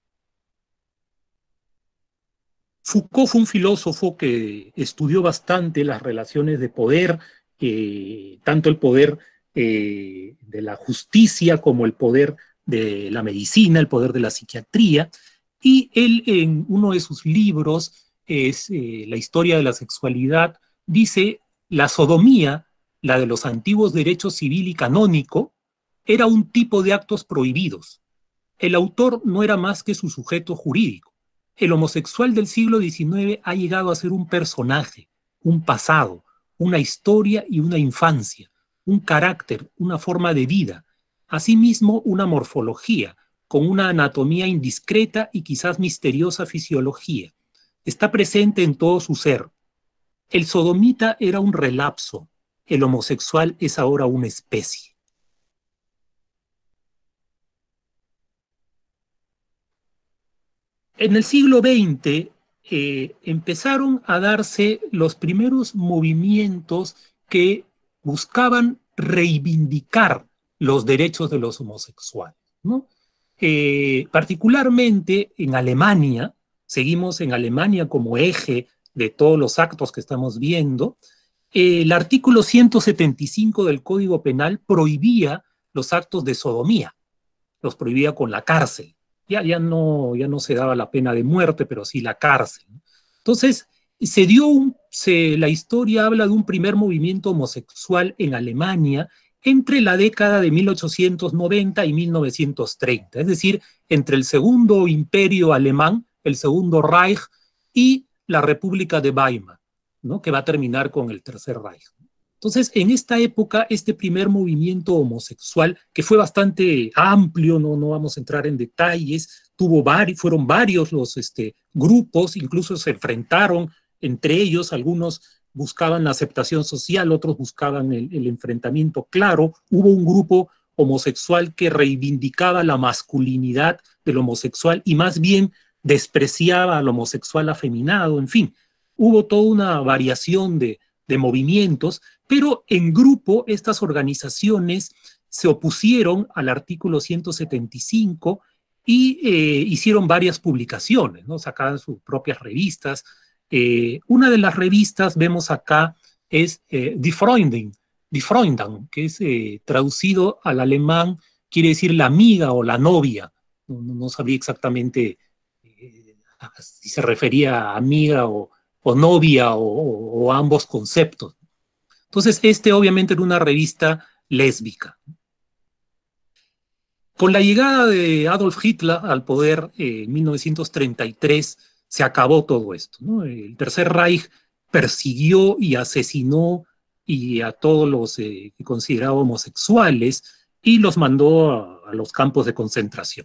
Foucault fue un filósofo que estudió bastante las relaciones de poder, tanto el poder de la justicia como el poder de la medicina, el poder de la psiquiatría, y él en uno de sus libros es La historia de la sexualidad, dice, la sodomía, la de los antiguos derechos civil y canónico, era un tipo de actos prohibidos. El autor no era más que su sujeto jurídico. El homosexual del siglo XIX ha llegado a ser un personaje, un pasado, una historia y una infancia, un carácter, una forma de vida, asimismo una morfología, con una anatomía indiscreta y quizás misteriosa fisiología. Está presente en todo su ser. El sodomita era un relapso, el homosexual es ahora una especie. En el siglo XX empezaron a darse los primeros movimientos que buscaban reivindicar los derechos de los homosexuales, ¿no? Particularmente en Alemania, seguimos en Alemania como eje de todos los actos que estamos viendo, el artículo 175 del Código Penal prohibía los actos de sodomía, los prohibía con la cárcel. Ya no se daba la pena de muerte, pero sí la cárcel. Entonces, la historia habla de un primer movimiento homosexual en Alemania entre la década de 1890 y 1930, es decir, entre el Segundo Imperio Alemán, el Segundo Reich y la República de Weimar, ¿no? Que va a terminar con el Tercer Reich. Entonces, en esta época, este primer movimiento homosexual, que fue bastante amplio, no vamos a entrar en detalles, fueron varios los grupos, incluso se enfrentaron entre ellos, algunos buscaban la aceptación social, otros buscaban el enfrentamiento claro. Hubo un grupo homosexual que reivindicaba la masculinidad del homosexual y más bien despreciaba al homosexual afeminado, en fin, hubo toda una variación de movimientos, pero en grupo estas organizaciones se opusieron al artículo 175 y hicieron varias publicaciones, ¿no? Sacaban sus propias revistas. Una de las revistas, vemos acá, es Die Freundin, que es traducido al alemán, quiere decir la amiga o la novia. No sabría exactamente si se refería a amiga o novia o ambos conceptos. Entonces, obviamente era una revista lésbica. Con la llegada de Adolf Hitler al poder en 1933, se acabó todo esto, ¿no? El Tercer Reich persiguió y asesinó a todos los que consideraba homosexuales y los mandó a los campos de concentración.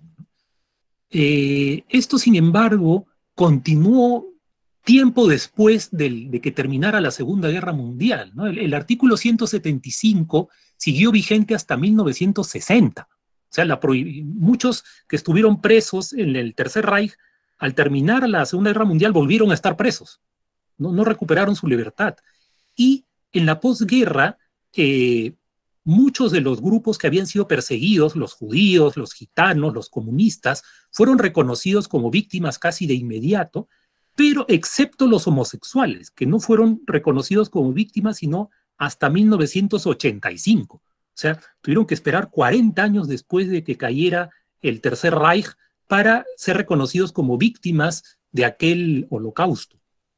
Esto, sin embargo, continuó tiempo después de que terminara la Segunda Guerra Mundial, ¿no? El artículo 175 siguió vigente hasta 1960. O sea, muchos que estuvieron presos en el Tercer Reich, al terminar la Segunda Guerra Mundial, volvieron a estar presos. No recuperaron su libertad. Y en la posguerra, muchos de los grupos que habían sido perseguidos, los judíos, los gitanos, los comunistas, fueron reconocidos como víctimas casi de inmediato, pero excepto los homosexuales, que no fueron reconocidos como víctimas sino hasta 1985. O sea, tuvieron que esperar 40 años después de que cayera el Tercer Reich para ser reconocidos como víctimas de aquel holocausto.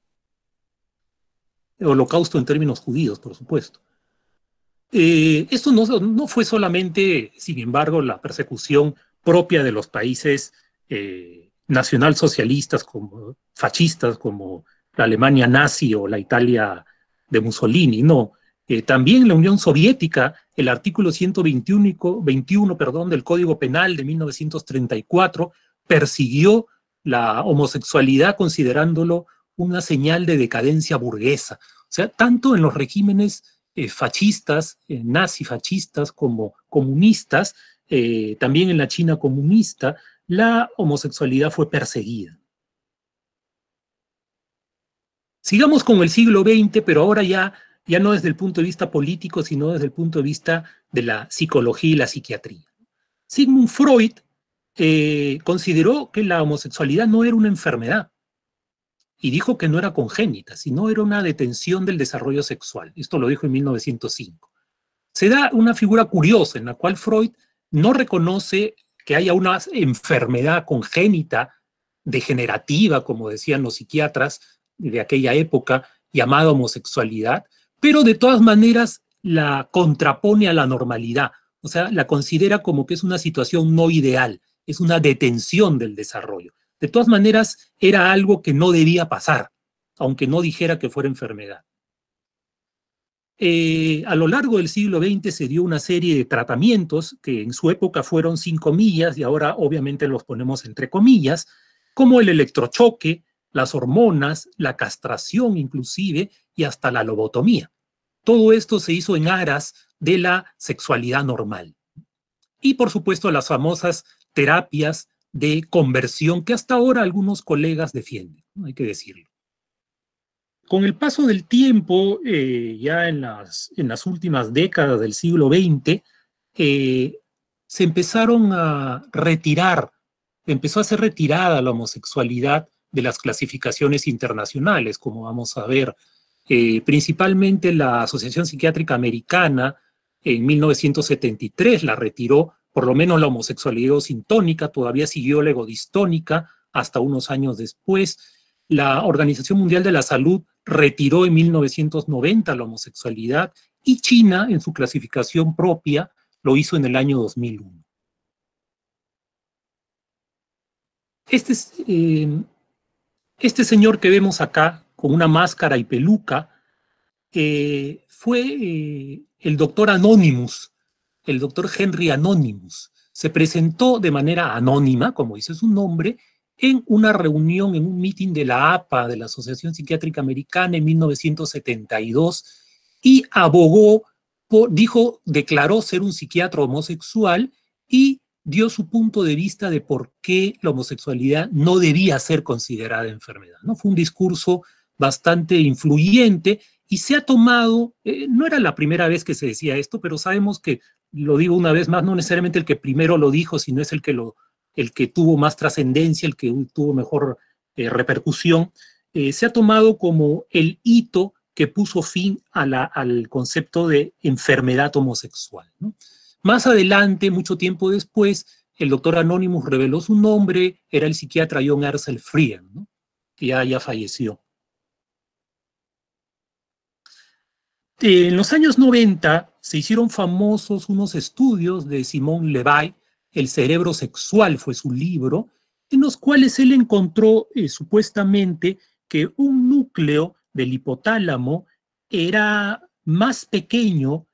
Holocausto en términos judíos, por supuesto. Esto no fue solamente, sin embargo, la persecución propia de los países nacionalsocialistas, como fascistas, como la Alemania nazi o la Italia de Mussolini, no. También la Unión Soviética, el artículo 121, perdón, del Código Penal de 1934, persiguió la homosexualidad considerándolo una señal de decadencia burguesa. O sea, tanto en los regímenes fascistas, nazifascistas como comunistas, también en la China comunista, la homosexualidad fue perseguida. Sigamos con el siglo XX, pero ahora ya no desde el punto de vista político, sino desde el punto de vista de la psicología y la psiquiatría. Sigmund Freud consideró que la homosexualidad no era una enfermedad y dijo que no era congénita, sino era una detención del desarrollo sexual. Esto lo dijo en 1905. Se da una figura curiosa en la cual Freud no reconoce que haya una enfermedad congénita, degenerativa, como decían los psiquiatras de aquella época, llamada homosexualidad, pero de todas maneras la contrapone a la normalidad, o sea, la considera como que es una situación no ideal, es una detención del desarrollo. De todas maneras, era algo que no debía pasar, aunque no dijera que fuera enfermedad. A lo largo del siglo XX se dio una serie de tratamientos que en su época fueron sin comillas y ahora obviamente los ponemos entre comillas, como el electrochoque, las hormonas, la castración inclusive y hasta la lobotomía. Todo esto se hizo en aras de la sexualidad normal. Y por supuesto las famosas terapias de conversión que hasta ahora algunos colegas defienden, ¿no? Hay que decirlo. Con el paso del tiempo, ya en las últimas décadas del siglo XX, se empezaron a retirar, empezó a ser retirada la homosexualidad de las clasificaciones internacionales, como vamos a ver. Principalmente la Asociación Psiquiátrica Americana en 1973 la retiró, por lo menos la homosexualidad sintónica, todavía siguió la egodistónica hasta unos años después. La Organización Mundial de la Salud retiró en 1990 la homosexualidad y China, en su clasificación propia, lo hizo en el año 2001. Este señor que vemos acá, con una máscara y peluca, fue el doctor Anonymous, el doctor Henry Anonymous. Se presentó de manera anónima, como dice su nombre, en una reunión, en un meeting de la APA, de la Asociación Psiquiátrica Americana, en 1972, y abogó, declaró ser un psiquiatra homosexual y dio su punto de vista de por qué la homosexualidad no debía ser considerada enfermedad, ¿no? Fue un discurso bastante influyente y se ha tomado, no era la primera vez que se decía esto, pero sabemos que, lo digo una vez más, no necesariamente el que primero lo dijo, sino es el que tuvo más trascendencia, el que tuvo mejor repercusión, se ha tomado como el hito que puso fin al concepto de enfermedad homosexual, ¿no? Más adelante, mucho tiempo después, el doctor Anonymous reveló su nombre, era el psiquiatra John Ersel Frieden, ¿no? Que ya falleció. En los años 90 se hicieron famosos unos estudios de Simone Levy, El cerebro sexual fue su libro, en los cuales él encontró supuestamente que un núcleo del hipotálamo era más pequeño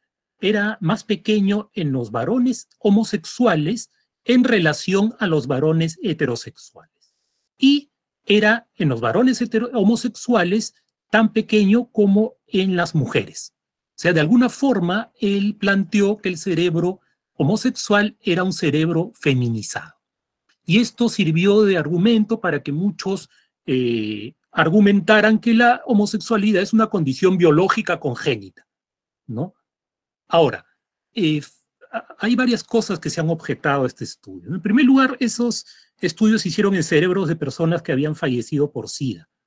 en los varones homosexuales en relación a los varones heterosexuales. Y era en los varones homosexuales tan pequeño como en las mujeres. O sea, de alguna forma, él planteó que el cerebro homosexual era un cerebro feminizado. Y esto sirvió de argumento para que muchos argumentaran que la homosexualidad es una condición biológica congénita, ¿no? Ahora, hay varias cosas que se han objetado a este estudio. En primer lugar, esos estudios se hicieron en cerebros de personas que habían fallecido por SIDA.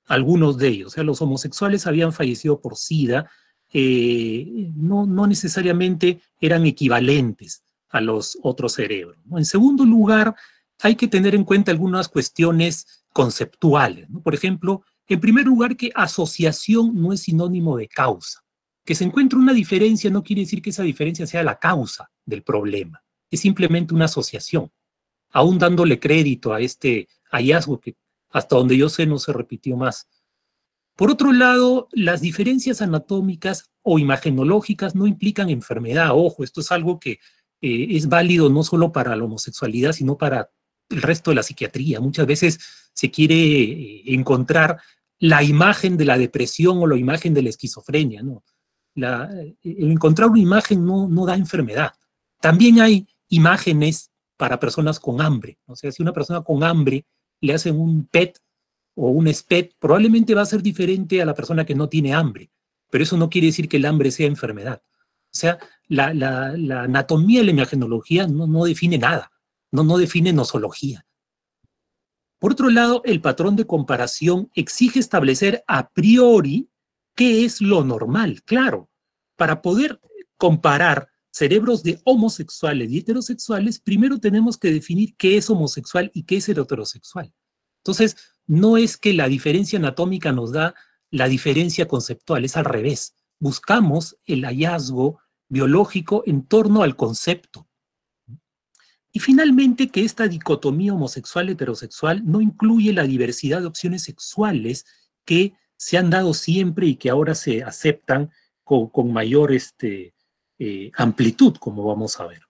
algunos de ellos. O sea, los homosexuales habían fallecido por SIDA, no necesariamente eran equivalentes a los otros cerebros, ¿no? En segundo lugar, hay que tener en cuenta algunas cuestiones conceptuales, ¿no? Por ejemplo, en primer lugar, que asociación no es sinónimo de causa. Que se encuentre una diferencia no quiere decir que esa diferencia sea la causa del problema. Es simplemente una asociación, aún dándole crédito a este hallazgo que hasta donde yo sé no se repitió más. Por otro lado, las diferencias anatómicas o imagenológicas no implican enfermedad. Ojo, esto es algo que es válido no solo para la homosexualidad, sino para el resto de la psiquiatría. Muchas veces se quiere encontrar la imagen de la depresión o la imagen de la esquizofrenia, ¿no? El encontrar una imagen no da enfermedad. También hay imágenes para personas con hambre. O sea, si una persona con hambre le hacen un PET o un SPET, probablemente va a ser diferente a la persona que no tiene hambre, pero eso no quiere decir que el hambre sea enfermedad. O sea, la anatomía y la imagenología no define nada, no define nosología. Por otro lado, el patrón de comparación exige establecer a priori qué es lo normal. Claro, para poder comparar cerebros de homosexuales y heterosexuales, primero tenemos que definir qué es homosexual y qué es heterosexual. Entonces, no es que la diferencia anatómica nos da la diferencia conceptual, es al revés. Buscamos el hallazgo biológico en torno al concepto. Y finalmente, que esta dicotomía homosexual-heterosexual no incluye la diversidad de opciones sexuales que se han dado siempre y que ahora se aceptan con mayor amplitud, como vamos a ver.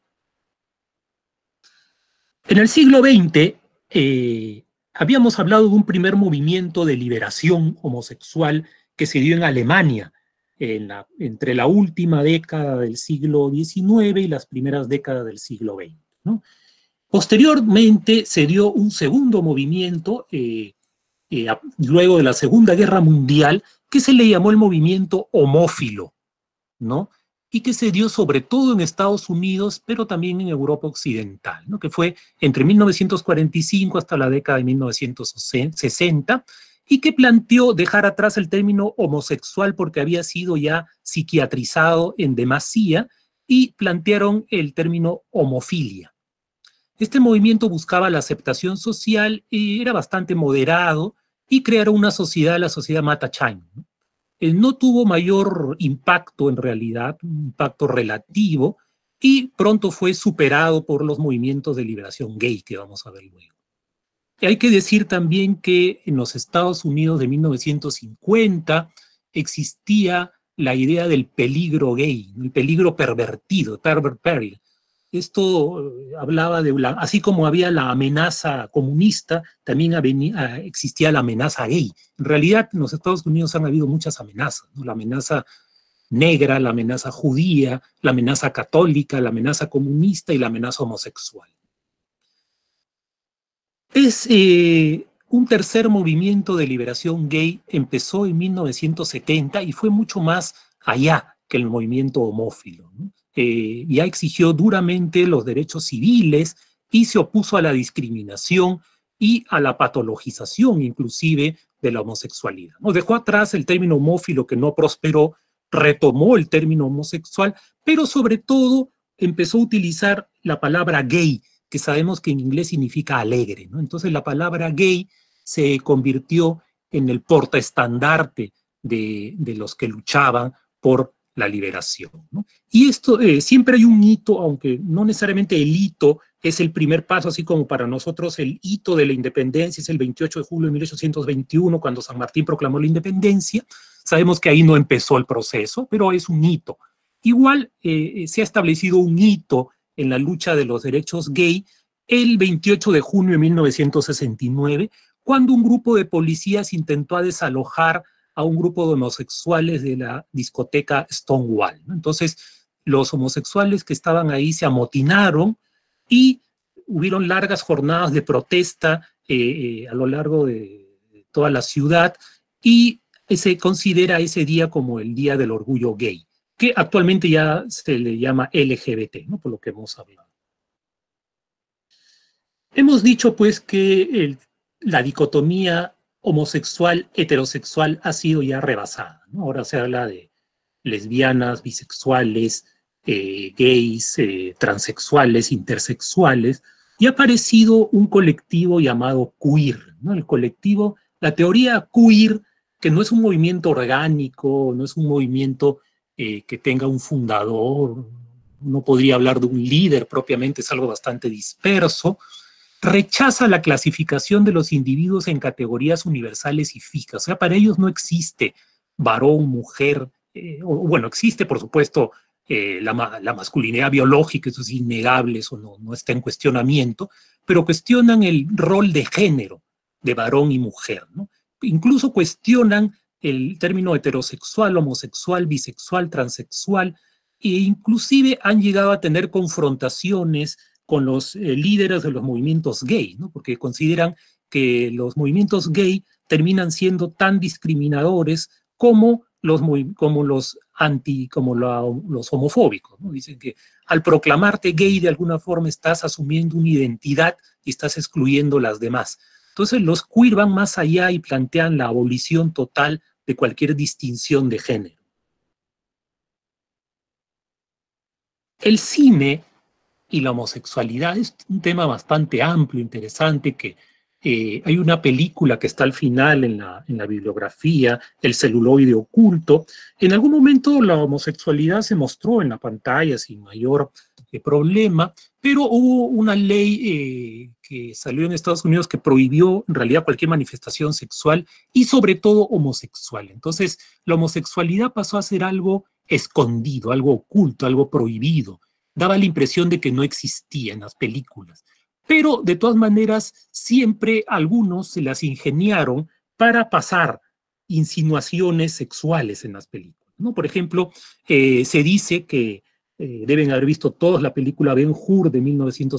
En el siglo XX, habíamos hablado de un primer movimiento de liberación homosexual que se dio en Alemania entre la última década del siglo XIX y las primeras décadas del siglo XX, ¿no? Posteriormente se dio un segundo movimiento, luego de la Segunda Guerra Mundial, que se le llamó el movimiento homófilo, ¿no? Y que se dio sobre todo en Estados Unidos, pero también en Europa Occidental, ¿no? Que fue entre 1945 hasta la década de 1960, y que planteó dejar atrás el término homosexual porque había sido ya psiquiatrizado en demasía, y plantearon el término homofilia. Este movimiento buscaba la aceptación social y era bastante moderado y crearon una sociedad, la sociedad Mata-Chaim, ¿no? No tuvo mayor impacto en realidad, un impacto relativo, y pronto fue superado por los movimientos de liberación gay que vamos a ver luego. Y hay que decir también que en los Estados Unidos de 1950 existía la idea del peligro gay, el peligro pervertido, pervert peril. Esto hablaba de, así como había la amenaza comunista, también existía la amenaza gay. En realidad, en los Estados Unidos han habido muchas amenazas, ¿no? La amenaza negra, la amenaza judía, la amenaza católica, la amenaza comunista y la amenaza homosexual. Un tercer movimiento de liberación gay empezó en 1970 y fue mucho más allá que el movimiento homófilo, ¿no? Ya exigió duramente los derechos civiles y se opuso a la discriminación y a la patologización inclusive de la homosexualidad, ¿no? Dejó atrás el término homófilo que no prosperó, retomó el término homosexual, pero sobre todo empezó a utilizar la palabra gay, que sabemos que en inglés significa alegre, ¿no? Entonces la palabra gay se convirtió en el portaestandarte de los que luchaban por la liberación, ¿no? Y esto, siempre hay un hito, aunque no necesariamente el hito es el primer paso, así como para nosotros el hito de la independencia es el 28 de julio de 1821, cuando San Martín proclamó la independencia. Sabemos que ahí no empezó el proceso, pero es un hito. Igual se ha establecido un hito en la lucha de los derechos gay el 28 de junio de 1969, cuando un grupo de policías intentó desalojar a un grupo de homosexuales de la discoteca Stonewall, ¿no? Entonces, los homosexuales que estaban ahí se amotinaron y hubieron largas jornadas de protesta a lo largo de toda la ciudad, y se considera ese día como el Día del Orgullo Gay, que actualmente ya se le llama LGBT, ¿no? Por lo que hemos hablado. Hemos dicho, pues, que la dicotomía homosexual, heterosexual ha sido ya rebasada, ¿no? Ahora se habla de lesbianas, bisexuales, gays, transexuales, intersexuales, y ha aparecido un colectivo llamado queer, ¿no? El colectivo, la teoría queer, que no es un movimiento orgánico, no es un movimiento que tenga un fundador, no podría hablar de un líder propiamente, es algo bastante disperso, rechaza la clasificación de los individuos en categorías universales y fijas. O sea, para ellos no existe varón, mujer, bueno, existe, por supuesto, la masculinidad biológica, eso es innegable, eso no está en cuestionamiento, pero cuestionan el rol de género de varón y mujer, ¿no? Incluso cuestionan el término heterosexual, homosexual, bisexual, transexual, e inclusive han llegado a tener confrontaciones con los líderes de los movimientos gay, ¿no? Porque consideran que los movimientos gay terminan siendo tan discriminadores como los los homofóbicos, ¿no? Dicen que al proclamarte gay de alguna forma estás asumiendo una identidad y estás excluyendo las demás. Entonces los queer van más allá y plantean la abolición total de cualquier distinción de género. El cine y la homosexualidad es un tema bastante amplio, interesante, que hay una película que está al final en la bibliografía, El celuloide oculto. En algún momento la homosexualidad se mostró en la pantalla sin mayor problema, pero hubo una ley que salió en Estados Unidos que prohibió en realidad cualquier manifestación sexual y sobre todo homosexual. Entonces la homosexualidad pasó a ser algo escondido, algo oculto, algo prohibido. Daba la impresión de que no existía en las películas. Pero de todas maneras, siempre algunos se las ingeniaron para pasar insinuaciones sexuales en las películas, ¿no? Por ejemplo, se dice que deben haber visto todos la película Ben-Hur de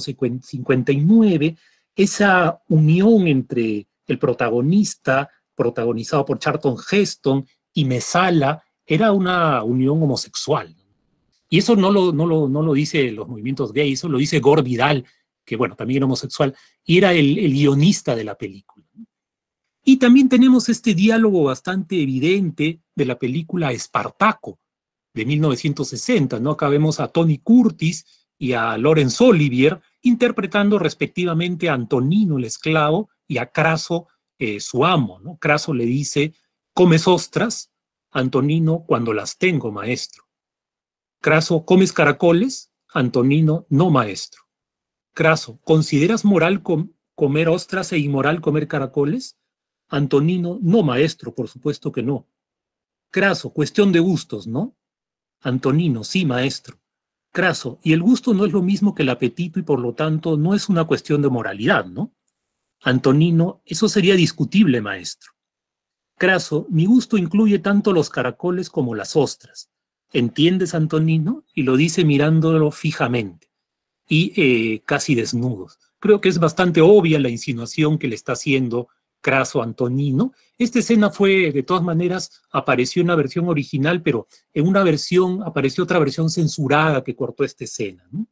1959, esa unión entre el protagonista, protagonizado por Charlton Heston, y Mesala, era una unión homosexual. Y eso no lo dice los movimientos gays, eso lo dice Gore Vidal, que bueno, también era homosexual, y era el guionista de la película. Y también tenemos este diálogo bastante evidente de la película Espartaco, de 1960, ¿no? Acá vemos a Tony Curtis y a Laurence Olivier interpretando respectivamente a Antonino, el esclavo, y a Craso, su amo, ¿no? Craso le dice, ¿comes ostras? Antonino, cuando las tengo, maestro. Craso, ¿comes caracoles? Antonino, no, maestro. Craso, ¿consideras moral comer ostras e inmoral comer caracoles? Antonino, no, maestro, por supuesto que no. Craso, cuestión de gustos, ¿no? Antonino, sí, maestro. Craso, y el gusto no es lo mismo que el apetito y por lo tanto no es una cuestión de moralidad, ¿no? Antonino, eso sería discutible, maestro. Craso, mi gusto incluye tanto los caracoles como las ostras. ¿Entiendes, Antonino? Y lo dice mirándolo fijamente y casi desnudos. Creo que es bastante obvia la insinuación que le está haciendo Craso a Antonino. Esta escena fue, de todas maneras, apareció en una versión original, pero en una versión, apareció otra versión censurada que cortó esta escena, ¿no?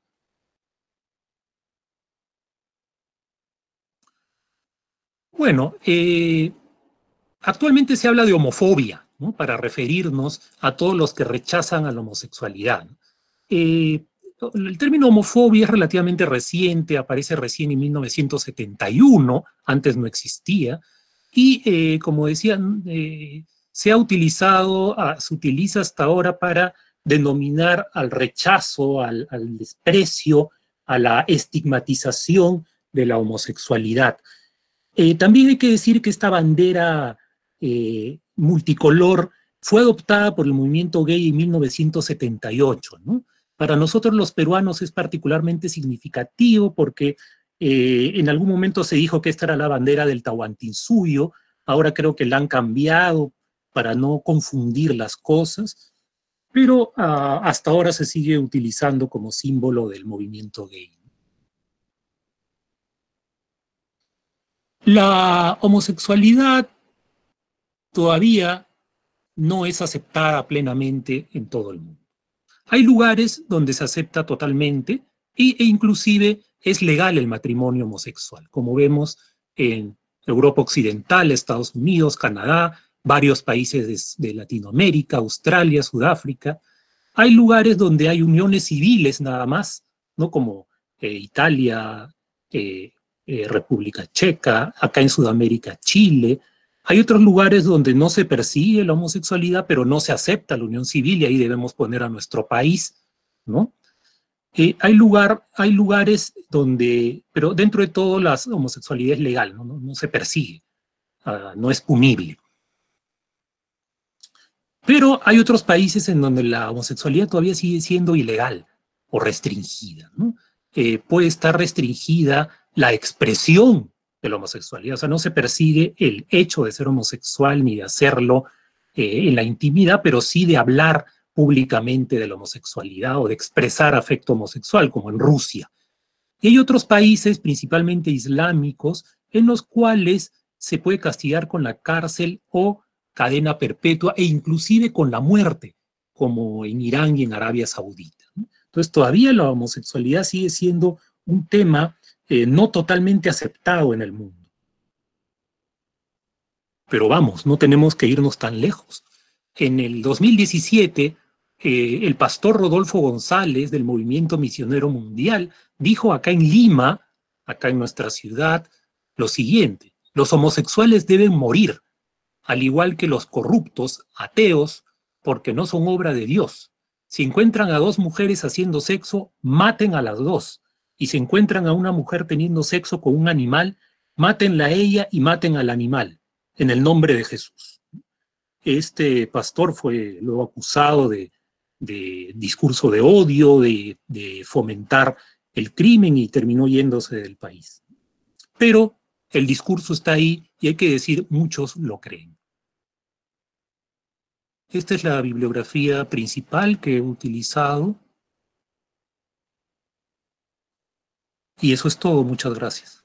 Bueno, actualmente se habla de homofobia, ¿no? Para referirnos a todos los que rechazan a la homosexualidad. Eh, el término homofobia es relativamente reciente, aparece recién en 1971, antes no existía, y como decían, se ha utilizado, se utiliza hasta ahora para denominar al rechazo, al desprecio, a la estigmatización de la homosexualidad. También hay que decir que esta bandera multicolor fue adoptada por el movimiento gay en 1978, ¿no? Para nosotros los peruanos es particularmente significativo porque en algún momento se dijo que esta era la bandera del Tahuantinsuyo, ahora creo que la han cambiado para no confundir las cosas, pero hasta ahora se sigue utilizando como símbolo del movimiento gay. La homosexualidad todavía no es aceptada plenamente en todo el mundo. Hay lugares donde se acepta totalmente e inclusive es legal el matrimonio homosexual, como vemos en Europa Occidental, Estados Unidos, Canadá, varios países de Latinoamérica, Australia, Sudáfrica. Hay lugares donde hay uniones civiles nada más, ¿no? Como Italia, República Checa, acá en Sudamérica, Chile. Hay otros lugares donde no se persigue la homosexualidad, pero no se acepta la unión civil, y ahí debemos poner a nuestro país, ¿no? Hay lugares donde, pero dentro de todo la homosexualidad es legal, no se persigue, no es punible. Pero hay otros países en donde la homosexualidad todavía sigue siendo ilegal o restringida, ¿no? Puede estar restringida la expresión de la homosexualidad, o sea, no se persigue el hecho de ser homosexual ni de hacerlo en la intimidad, pero sí de hablar públicamente de la homosexualidad o de expresar afecto homosexual, como en Rusia. Y hay otros países, principalmente islámicos, en los cuales se puede castigar con la cárcel o cadena perpetua e inclusive con la muerte, como en Irán y en Arabia Saudita, ¿no? Entonces todavía la homosexualidad sigue siendo un tema no totalmente aceptado en el mundo. Pero vamos, no tenemos que irnos tan lejos. En el 2017, el pastor Rodolfo González del Movimiento Misionero Mundial dijo acá en Lima, acá en nuestra ciudad, lo siguiente: los homosexuales deben morir, al igual que los corruptos, ateos, porque no son obra de Dios. Si encuentran a dos mujeres haciendo sexo, maten a las dos. Y si encuentran a una mujer teniendo sexo con un animal, mátenla a ella y maten al animal, en el nombre de Jesús. Este pastor fue luego acusado de discurso de odio, de fomentar el crimen, y terminó yéndose del país. Pero el discurso está ahí y hay que decir, muchos lo creen. Esta es la bibliografía principal que he utilizado. Y eso es todo. Muchas gracias.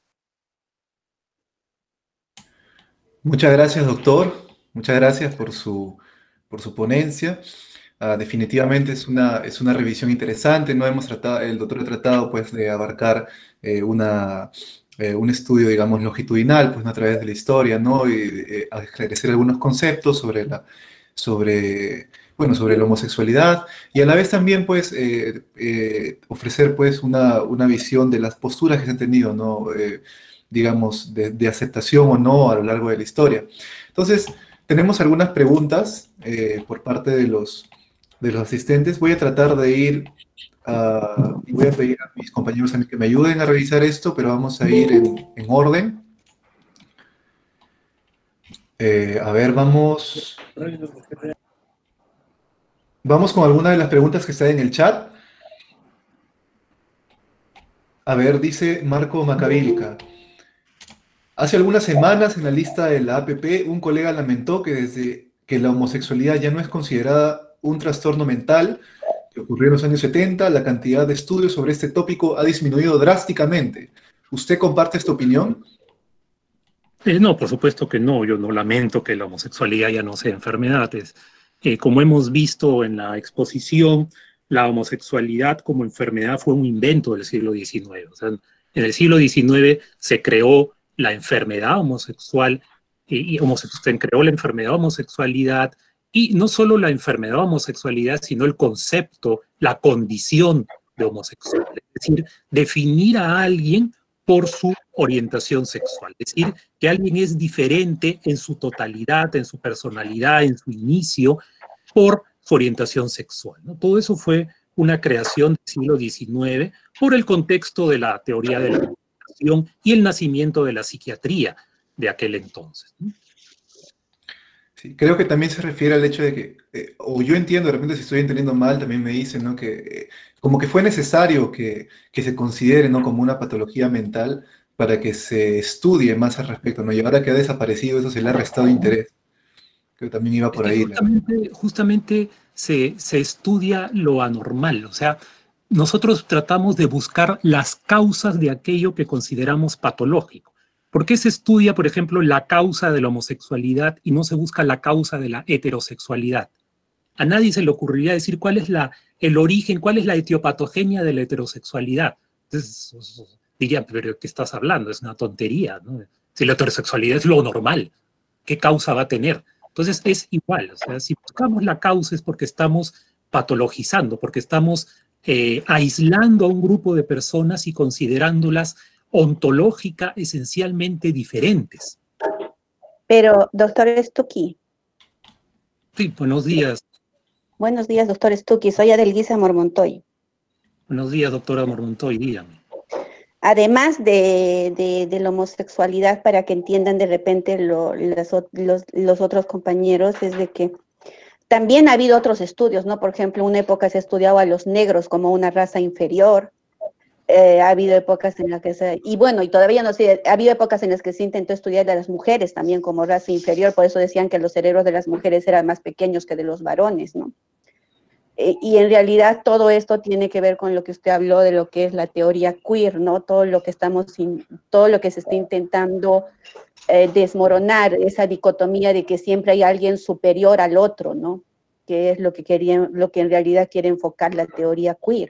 Muchas gracias, doctor. Muchas gracias por su ponencia. Definitivamente es una revisión interesante. No hemos tratado, el doctor ha tratado pues, de abarcar un estudio, digamos, longitudinal, pues, ¿no? A través de la historia, ¿no? Y a esclarecer algunos conceptos sobre la homosexualidad, y a la vez también pues, ofrecer pues, una visión de las posturas que se han tenido, ¿no? Digamos, de aceptación o no a lo largo de la historia. Entonces, tenemos algunas preguntas por parte de los asistentes. Voy a tratar de ir y voy a pedir a mis compañeros a mí que me ayuden a revisar esto, pero vamos a ir en orden. A ver, vamos con alguna de las preguntas que están en el chat. A ver, dice Marco Macavilca. Hace algunas semanas en la lista de la APP, un colega lamentó que desde que la homosexualidad ya no es considerada un trastorno mental, que ocurrió en los años 70, la cantidad de estudios sobre este tópico ha disminuido drásticamente. ¿Usted comparte esta opinión? No, por supuesto que no. Yo no lamento que la homosexualidad ya no sea enfermedad. Como hemos visto en la exposición, la homosexualidad como enfermedad fue un invento del siglo XIX. O sea, en el siglo XIX se creó la enfermedad homosexual, se creó la enfermedad homosexualidad, y no solo la enfermedad homosexualidad, sino el concepto, la condición de homosexual. Es decir, definir a alguien por su orientación sexual. Es decir, que alguien es diferente en su totalidad, en su personalidad, en su inicio, por su orientación sexual, ¿no? Todo eso fue una creación del siglo XIX por el contexto de la teoría de la comunicación y el nacimiento de la psiquiatría de aquel entonces, ¿no? Sí, creo que también se refiere al hecho de que, o yo entiendo, de repente si estoy entendiendo mal, también me dicen, ¿no? Que como que fue necesario que se considere, ¿no? Como una patología mental para que se estudie más al respecto, ¿no? Y ahora que ha desaparecido, eso se le ha restado interés. Creo que también iba por ahí. Justamente se estudia lo anormal, o sea, nosotros tratamos de buscar las causas de aquello que consideramos patológico. ¿Por qué se estudia, por ejemplo, la causa de la homosexualidad y no se busca la causa de la heterosexualidad? A nadie se le ocurriría decir cuál es el origen, cuál es la etiopatogenia de la heterosexualidad. Entonces, diría, pero ¿qué estás hablando? Es una tontería, ¿no? Si la heterosexualidad es lo normal, ¿qué causa va a tener? Entonces es igual, o sea, si buscamos la causa es porque estamos patologizando, porque estamos aislando a un grupo de personas y considerándolas ontológica esencialmente diferentes. Pero, doctor Stucky. Sí, buenos días. Buenos días, doctor Stucky. Soy Adelguisa Mormontoy. Buenos días, doctora Mormontoy, dígame. Además de la homosexualidad, para que entiendan de repente los otros compañeros, es de que también ha habido otros estudios, ¿no? Por ejemplo, una época se estudiaba a los negros como una raza inferior. Ha habido épocas en las que y bueno, y todavía no sé, ha habido épocas en las que se intentó estudiar a las mujeres también como raza inferior, por eso decían que los cerebros de las mujeres eran más pequeños que de los varones, ¿no? Y en realidad todo esto tiene que ver con lo que usted habló de lo que es la teoría queer, ¿no? Todo lo que se está intentando desmoronar, esa dicotomía de que siempre hay alguien superior al otro, ¿no? Que es lo que en realidad quiere enfocar la teoría queer.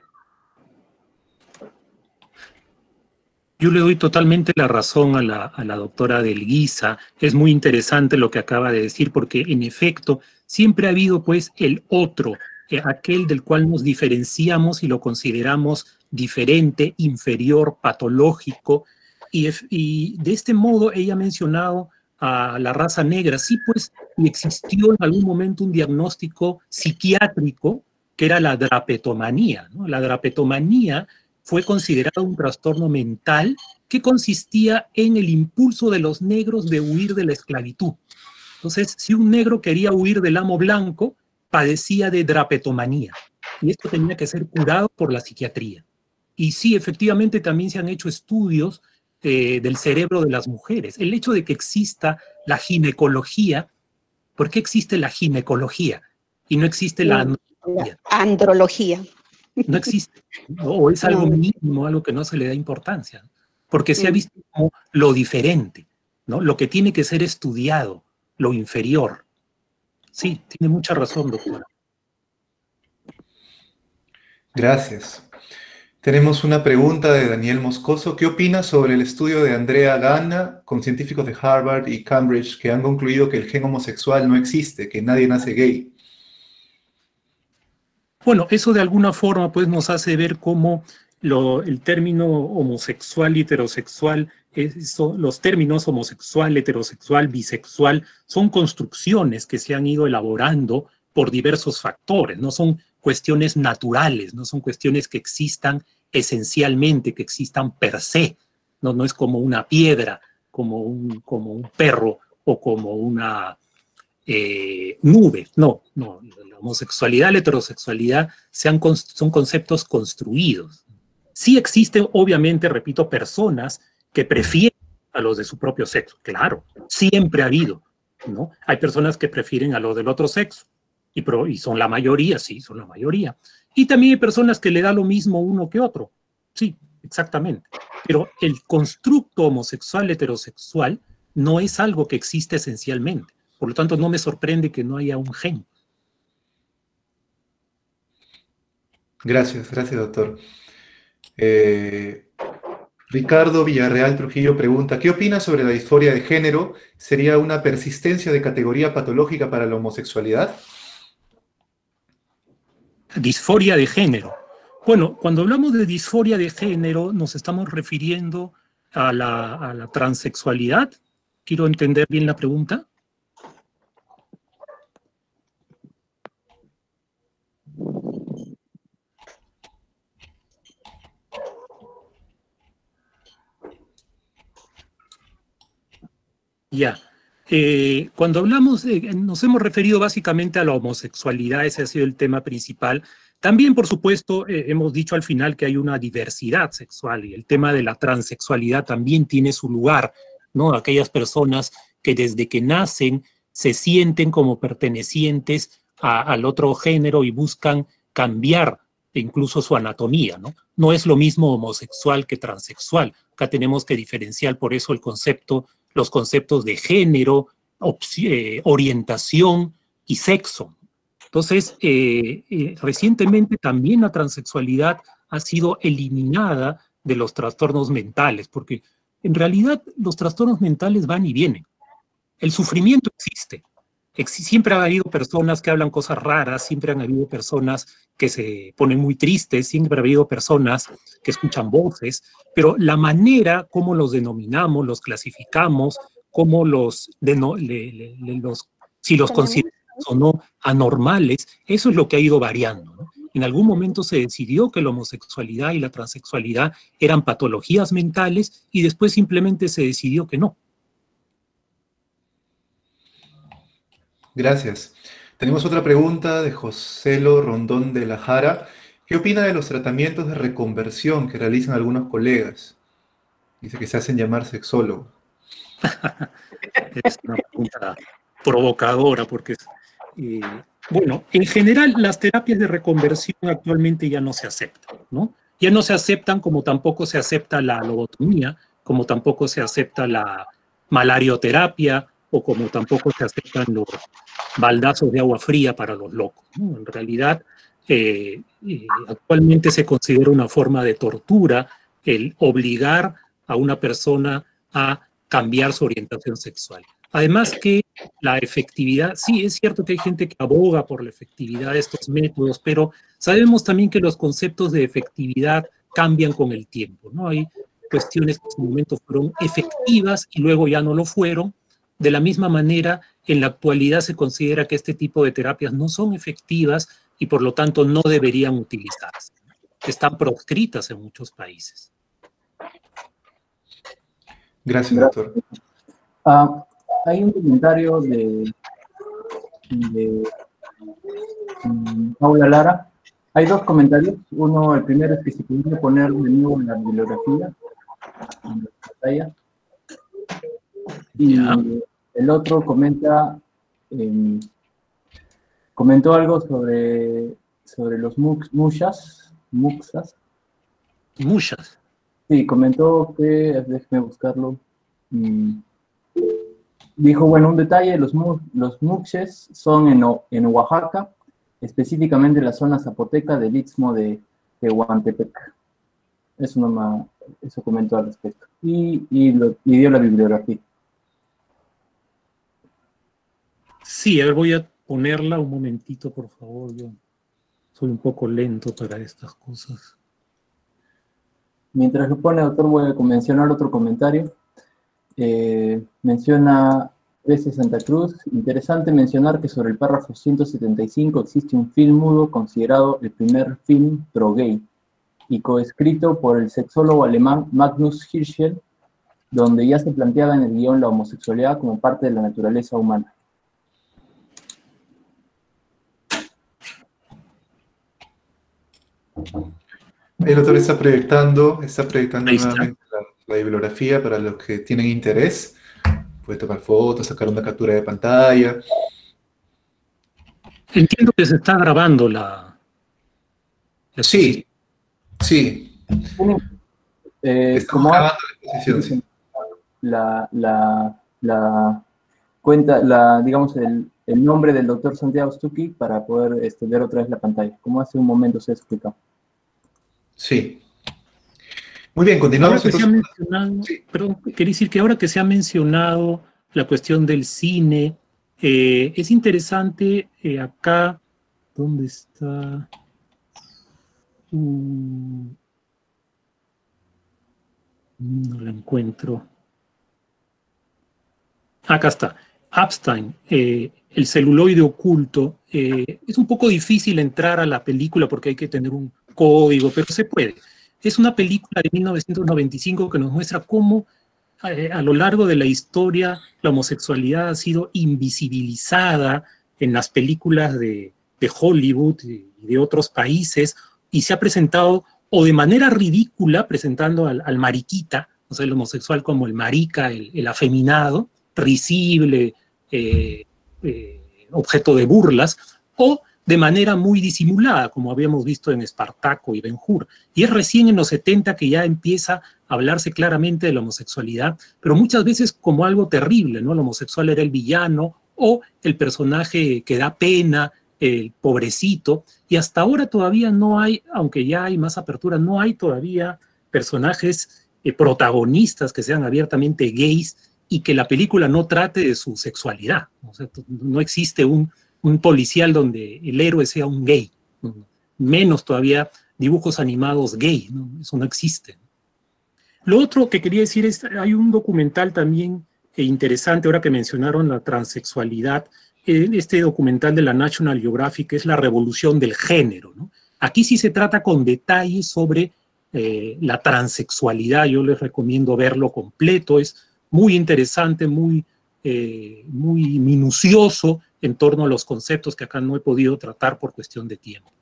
Yo le doy totalmente la razón a la doctora Adelguisa. Es muy interesante lo que acaba de decir, porque en efecto siempre ha habido pues el otro, aquel del cual nos diferenciamos y lo consideramos diferente, inferior, patológico. Y de este modo ella ha mencionado a la raza negra. Sí, pues existió en algún momento un diagnóstico psiquiátrico que era la drapetomanía, ¿no? La drapetomanía fue considerado un trastorno mental que consistía en el impulso de los negros de huir de la esclavitud. Entonces, si un negro quería huir del amo blanco, padecía de drapetomanía. Y esto tenía que ser curado por la psiquiatría. Y sí, efectivamente también se han hecho estudios del cerebro de las mujeres. El hecho de que exista la ginecología, ¿por qué existe la ginecología y no existe la andrología? Andrología. No existe, ¿no? O es algo mínimo, algo que no se le da importancia, porque se ha visto como lo diferente, ¿no? Lo que tiene que ser estudiado, lo inferior. Sí, tiene mucha razón, doctora. Gracias. Tenemos una pregunta de Daniel Moscoso. ¿Qué opina sobre el estudio de Andrea Ganna con científicos de Harvard y Cambridge que han concluido que el gen homosexual no existe, que nadie nace gay? Bueno, eso de alguna forma pues nos hace ver cómo el término homosexual y heterosexual, los términos homosexual, heterosexual, bisexual, son construcciones que se han ido elaborando por diversos factores, no son cuestiones naturales, no son cuestiones que existan esencialmente, que existan per se, no es como una piedra, como un perro o como una nube. No, la homosexualidad, la heterosexualidad son conceptos construidos. Sí existen, obviamente, repito, personas que prefieren a los de su propio sexo, claro, siempre ha habido, ¿no? Hay personas que prefieren a los del otro sexo, y son la mayoría, sí, son la mayoría. Y también hay personas que le da lo mismo uno que otro, sí, exactamente. Pero el constructo homosexual, heterosexual, no es algo que existe esencialmente. Por lo tanto, no me sorprende que no haya un gen. Gracias, doctor. Ricardo Villarreal Trujillo pregunta, ¿qué opinas sobre la disforia de género? ¿Sería una persistencia de categoría patológica para la homosexualidad? Disforia de género. Bueno, cuando hablamos de disforia de género, nos estamos refiriendo a la transexualidad. Quiero entender bien la pregunta. Ya. Cuando hablamos, nos hemos referido básicamente a la homosexualidad, ese ha sido el tema principal. También, por supuesto, hemos dicho al final que hay una diversidad sexual y el tema de la transexualidad también tiene su lugar, ¿no? Aquellas personas que desde que nacen se sienten como pertenecientes al otro género y buscan cambiar incluso su anatomía, ¿no? No es lo mismo homosexual que transexual. Acá tenemos que diferenciar por eso los conceptos de género, orientación y sexo. Entonces, recientemente también la transexualidad ha sido eliminada de los trastornos mentales, porque en realidad los trastornos mentales van y vienen. El sufrimiento existe. Siempre han habido personas que hablan cosas raras, siempre han habido personas que se ponen muy tristes, siempre ha habido personas que escuchan voces, pero la manera como los denominamos, los clasificamos, cómo si los consideramos o no anormales, eso es lo que ha ido variando, ¿no? En algún momento se decidió que la homosexualidad y la transexualidad eran patologías mentales y después simplemente se decidió que no. Gracias. Tenemos otra pregunta de Joselo Rondón de la Jara. ¿Qué opina de los tratamientos de reconversión que realizan algunos colegas? Dice que se hacen llamar sexólogos. Es una pregunta provocadora porque, bueno, en general las terapias de reconversión actualmente ya no se aceptan, ¿no? Ya no se aceptan como tampoco se acepta la lobotomía, como tampoco se acepta la malarioterapia o como tampoco se aceptan los baldazos de agua fría para los locos, ¿no? En realidad, actualmente se considera una forma de tortura el obligar a una persona a cambiar su orientación sexual. Además que la efectividad, sí, es cierto que hay gente que aboga por la efectividad de estos métodos, pero sabemos también que los conceptos de efectividad cambian con el tiempo, ¿no? Hay cuestiones que en su momento fueron efectivas y luego ya no lo fueron. De la misma manera, en la actualidad se considera que este tipo de terapias no son efectivas y por lo tanto no deberían utilizarse. Están proscritas en muchos países. Gracias, doctor. Hay un comentario de Paula Lara. Hay dos comentarios. Uno, el primero es que si pudiera poner de nuevo en la bibliografía, en la pantalla. Y el otro comentó algo sobre los muxas. Muchas. Sí, comentó que, déjeme buscarlo. Dijo, bueno, un detalle, los muxes son en Oaxaca, específicamente en la zona zapoteca del Istmo de Tehuantepec. Eso comentó al respecto. Y dio la bibliografía. Sí, a ver, voy a ponerla un momentito, por favor. Yo soy un poco lento para estas cosas. Mientras lo pone, doctor, voy a mencionar otro comentario. Menciona desde Santa Cruz. Interesante mencionar que sobre el párrafo 175 existe un film mudo considerado el primer film pro-gay y coescrito por el sexólogo alemán Magnus Hirschfeld, donde ya se planteaba en el guión la homosexualidad como parte de la naturaleza humana. El doctor está proyectando Está. nuevamente la bibliografía para los que tienen interés. Puede tomar fotos, sacar una captura de pantalla. Entiendo que se está grabando la Sí, sí. Estamos Como grabando la exposición, sí. la digamos, el nombre del doctor Santiago Stucki para poder ver otra vez la pantalla, como hace un momento se ha explicado. Sí. Muy bien, continuamos. Perdón, quería decir que ahora que se ha mencionado la cuestión del cine, es interesante acá, ¿dónde está? No la encuentro. Acá está. Epstein, el celuloide oculto. Es un poco difícil entrar a la película porque hay que tener un código, pero se puede. Es una película de 1995 que nos muestra cómo a lo largo de la historia la homosexualidad ha sido invisibilizada en las películas de Hollywood y de otros países y se ha presentado o de manera ridícula presentando al mariquita, o sea, el homosexual como el marica, el afeminado, risible, objeto de burlas, o de manera muy disimulada, como habíamos visto en Espartaco y Ben-Hur. Y es recién en los 70 que ya empieza a hablarse claramente de la homosexualidad, pero muchas veces como algo terrible, ¿no? El homosexual era el villano o el personaje que da pena, el pobrecito, y hasta ahora todavía no hay, aunque ya hay más apertura, no hay todavía personajes protagonistas que sean abiertamente gays y que la película no trate de su sexualidad. O sea, no existe un policial donde el héroe sea un gay, ¿no? Menos todavía dibujos animados gay, ¿no? Eso no existe. Lo otro que quería decir es, hay un documental también interesante, ahora que mencionaron la transexualidad, este documental de la National Geographic es La Revolución del Género, ¿no? Aquí sí se trata con detalles sobre la transexualidad, yo les recomiendo verlo completo, es muy interesante, muy minucioso en torno a los conceptos que acá no he podido tratar por cuestión de tiempo.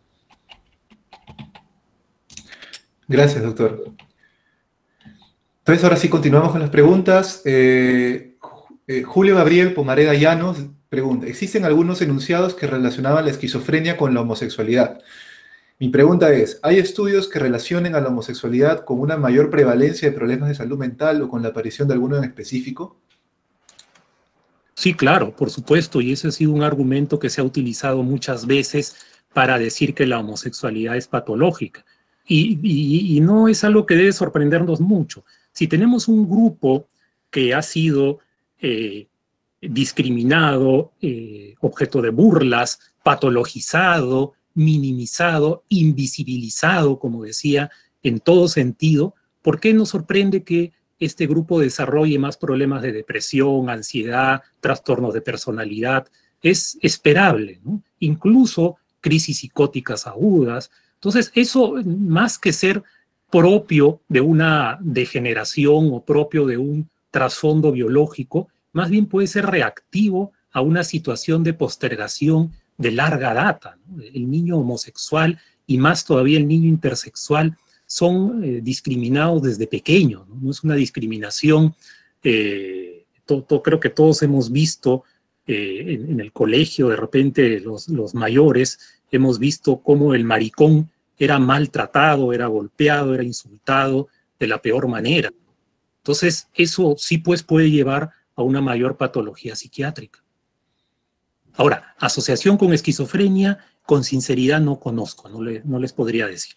Gracias, doctor. Entonces, ahora sí continuamos con las preguntas. Julio Gabriel Pomareda Llanos pregunta, ¿existen algunos enunciados que relacionaban la esquizofrenia con la homosexualidad? Mi pregunta es, ¿hay estudios que relacionen a la homosexualidad con una mayor prevalencia de problemas de salud mental o con la aparición de alguno en específico? Sí, claro, por supuesto, y ese ha sido un argumento que se ha utilizado muchas veces para decir que la homosexualidad es patológica. Y no es algo que debe sorprendernos mucho. Si tenemos un grupo que ha sido discriminado, objeto de burlas, patologizado, minimizado, invisibilizado, como decía, en todo sentido, ¿por qué nos sorprende que este grupo desarrolle más problemas de depresión, ansiedad, trastornos de personalidad? Es esperable, ¿no? Incluso crisis psicóticas agudas. Entonces, eso, más que ser propio de una degeneración o propio de un trasfondo biológico, más bien puede ser reactivo a una situación de postergación de larga data, ¿no? El niño homosexual y más todavía el niño intersexual son discriminados desde pequeños, ¿no? No es una discriminación, creo que todos hemos visto en el colegio, de repente los mayores, hemos visto cómo el maricón era maltratado, era golpeado, era insultado de la peor manera. Entonces, eso sí pues puede llevar a una mayor patología psiquiátrica. Ahora, asociación con esquizofrenia, con sinceridad no conozco, no les podría decir.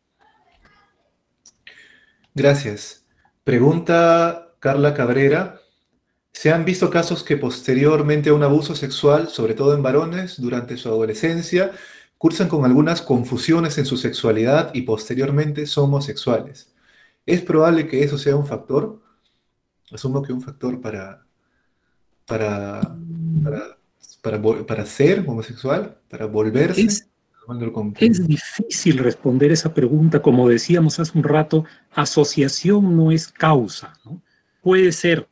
Gracias. Pregunta Carla Cabrera. ¿Se han visto casos que posteriormente a un abuso sexual, sobre todo en varones, durante su adolescencia, cursan con algunas confusiones en su sexualidad y posteriormente son homosexuales? ¿Es probable que eso sea un factor? Asumo que un factor para, para ser homosexual, para volverse. Es difícil responder esa pregunta. Como decíamos hace un rato, asociación no es causa, ¿no? Puede ser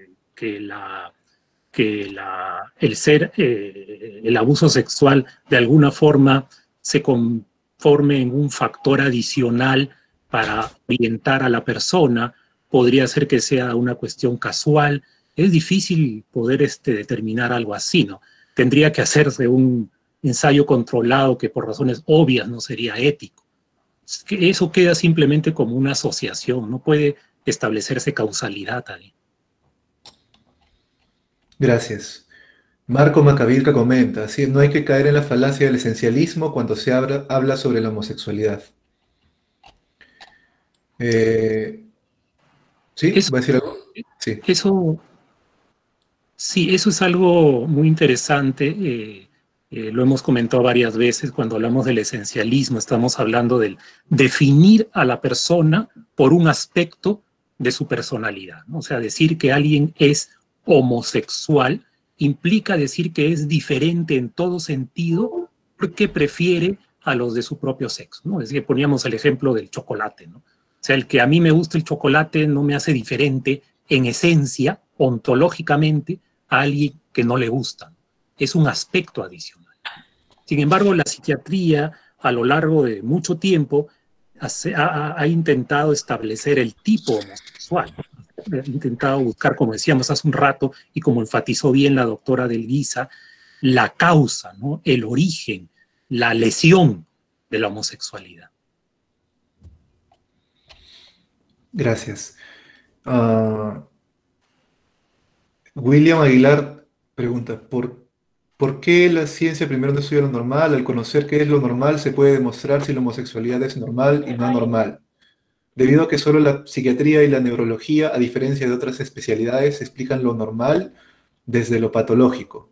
el abuso sexual de alguna forma se conforme en un factor adicional para orientar a la persona. Podría ser que sea una cuestión casual. Es difícil poder determinar algo así, ¿no? Tendría que hacerse un ensayo controlado que por razones obvias no sería ético. Eso queda simplemente como una asociación, no puede establecerse causalidad ahí. Gracias. Marco Macavirca comenta, sí, no hay que caer en la falacia del esencialismo cuando se habla sobre la homosexualidad. ¿Sí? ¿Va a decir algo? Sí. Eso es algo muy interesante. Lo hemos comentado varias veces cuando hablamos del esencialismo. Estamos hablando del definir a la persona por un aspecto de su personalidad, ¿no? O sea, decir que alguien es homosexual implica decir que es diferente en todo sentido porque prefiere a los de su propio sexo, ¿no? Es decir, poníamos el ejemplo del chocolate, ¿no? O sea, el que a mí me gusta el chocolate no me hace diferente en esencia, ontológicamente, a alguien que no le gusta. Es un aspecto adicional. Sin embargo, la psiquiatría, a lo largo de mucho tiempo, ha intentado establecer el tipo homosexual. Ha intentado buscar, como decíamos hace un rato, y como enfatizó bien la doctora Delguiza, la causa, ¿no? El origen, la lesión de la homosexualidad. Gracias. William Aguilar pregunta, ¿por qué la ciencia primero no estudia lo normal? Al conocer qué es lo normal, se puede demostrar si la homosexualidad es normal y no normal. debido a que solo la psiquiatría y la neurología, a diferencia de otras especialidades, explican lo normal desde lo patológico.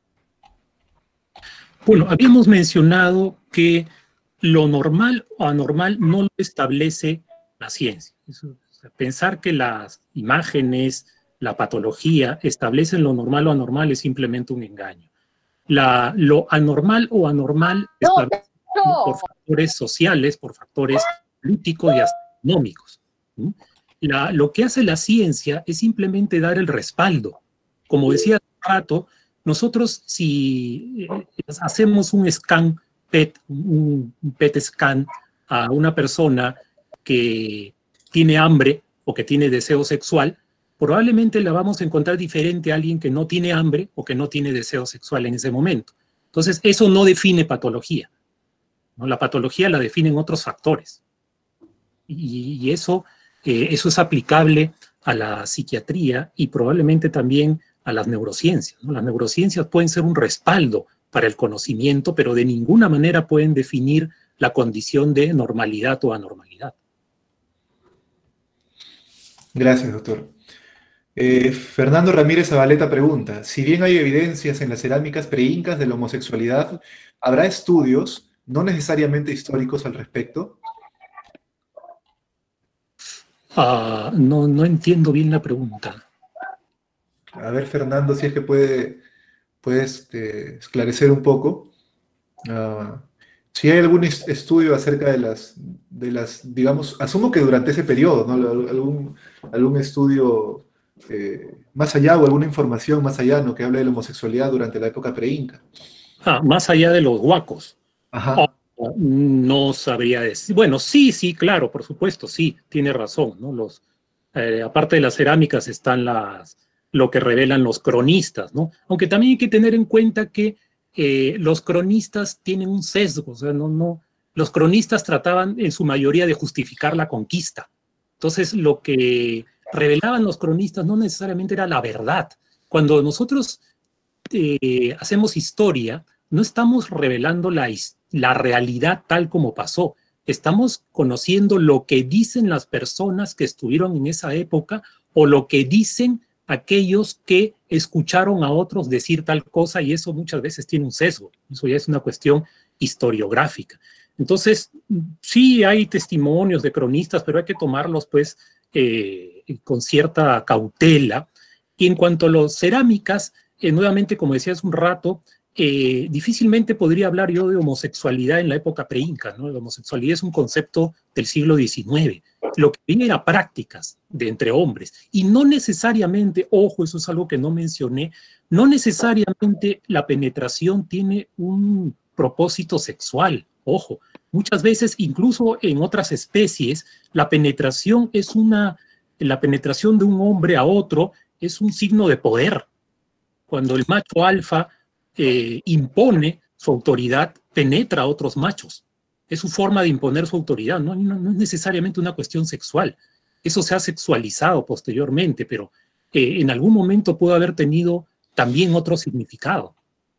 Bueno, habíamos mencionado que lo normal o anormal no lo establece la ciencia. Pensar que las imágenes, la patología establecen lo normal o anormal es simplemente un engaño. Lo anormal o anormal establece por factores sociales, por factores políticos y astronómicos. Lo que hace la ciencia es simplemente dar el respaldo. Como decía hace un rato, nosotros si hacemos un scan PET, un PET scan a una persona que tiene hambre o que tiene deseo sexual, probablemente la vamos a encontrar diferente a alguien que no tiene hambre o que no tiene deseo sexual en ese momento. Entonces, eso no define patología, ¿no? La patología la definen otros factores. Y eso es aplicable a la psiquiatría y probablemente también a las neurociencias, ¿no? Las neurociencias pueden ser un respaldo para el conocimiento, pero de ninguna manera pueden definir la condición de normalidad o anormalidad. Gracias, doctor. Fernando Ramírez Zabaleta pregunta, si bien hay evidencias en las cerámicas preincas de la homosexualidad, ¿habrá estudios, no necesariamente históricos, al respecto? No entiendo bien la pregunta. A ver, Fernando, si es que puedes esclarecer un poco. Si hay algún estudio acerca de las, digamos, asumo que durante ese periodo, ¿no? Algún estudio más allá o alguna información más allá, ¿no? Que hable de la homosexualidad durante la época preinca. Más allá de los huacos. Ajá. No sabría decir. Bueno, sí, claro, por supuesto, sí, tiene razón, ¿no? Aparte de las cerámicas están lo que revelan los cronistas, ¿no? Aunque también hay que tener en cuenta que los cronistas tienen un sesgo, o sea, los cronistas trataban en su mayoría de justificar la conquista. Entonces, lo que revelaban los cronistas no necesariamente era la verdad. Cuando nosotros hacemos historia, no estamos revelando la realidad tal como pasó. Estamos conociendo lo que dicen las personas que estuvieron en esa época o lo que dicen aquellos que escucharon a otros decir tal cosa, y eso muchas veces tiene un sesgo. Eso ya es una cuestión historiográfica. Entonces, sí hay testimonios de cronistas, pero hay que tomarlos pues con cierta cautela. Y en cuanto a las cerámicas, nuevamente, como decía hace un rato, difícilmente podría hablar yo de homosexualidad en la época preinca, ¿no? La homosexualidad es un concepto del siglo XIX. Lo que viene era prácticas de entre hombres. Y no necesariamente, ojo, eso es algo que no mencioné, no necesariamente la penetración tiene un propósito sexual, ojo. Muchas veces, incluso en otras especies, la penetración de un hombre a otro es un signo de poder. Cuando el macho alfa impone su autoridad, penetra a otros machos. Es su forma de imponer su autoridad, no es necesariamente una cuestión sexual. Eso se ha sexualizado posteriormente, pero en algún momento pudo haber tenido también otro significado.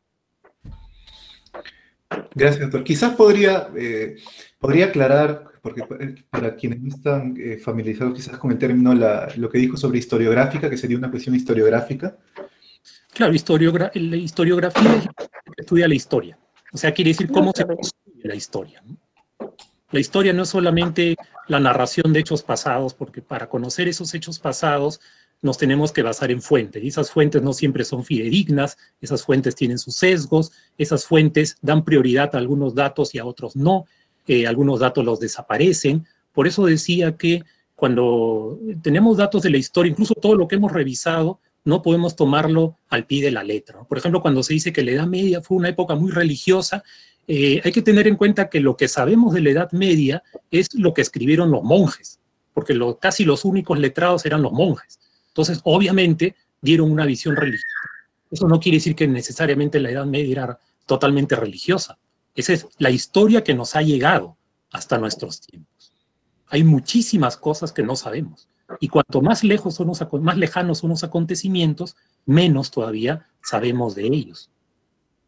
Gracias, doctor. Quizás podría aclarar, porque para quienes no están familiarizados quizás con el término, lo que dijo sobre historiográfica, que sería una cuestión historiográfica. Claro, la historiografía es la que estudia la historia. O sea, quiere decir cómo se construye la historia, ¿no? La historia no es solamente la narración de hechos pasados, porque para conocer esos hechos pasados nos tenemos que basar en fuentes, y esas fuentes no siempre son fidedignas, esas fuentes tienen sus sesgos, esas fuentes dan prioridad a algunos datos y a otros no, algunos datos los desaparecen. Por eso decía que cuando tenemos datos de la historia, incluso todo lo que hemos revisado, no podemos tomarlo al pie de la letra. Por ejemplo, cuando se dice que la Edad Media fue una época muy religiosa, hay que tener en cuenta que lo que sabemos de la Edad Media es lo que escribieron los monjes, porque casi los únicos letrados eran los monjes. Entonces, obviamente, dieron una visión religiosa. Eso no quiere decir que necesariamente la Edad Media era totalmente religiosa. Esa es la historia que nos ha llegado hasta nuestros tiempos. Hay muchísimas cosas que no sabemos. Y cuanto más lejanos son los acontecimientos, menos todavía sabemos de ellos.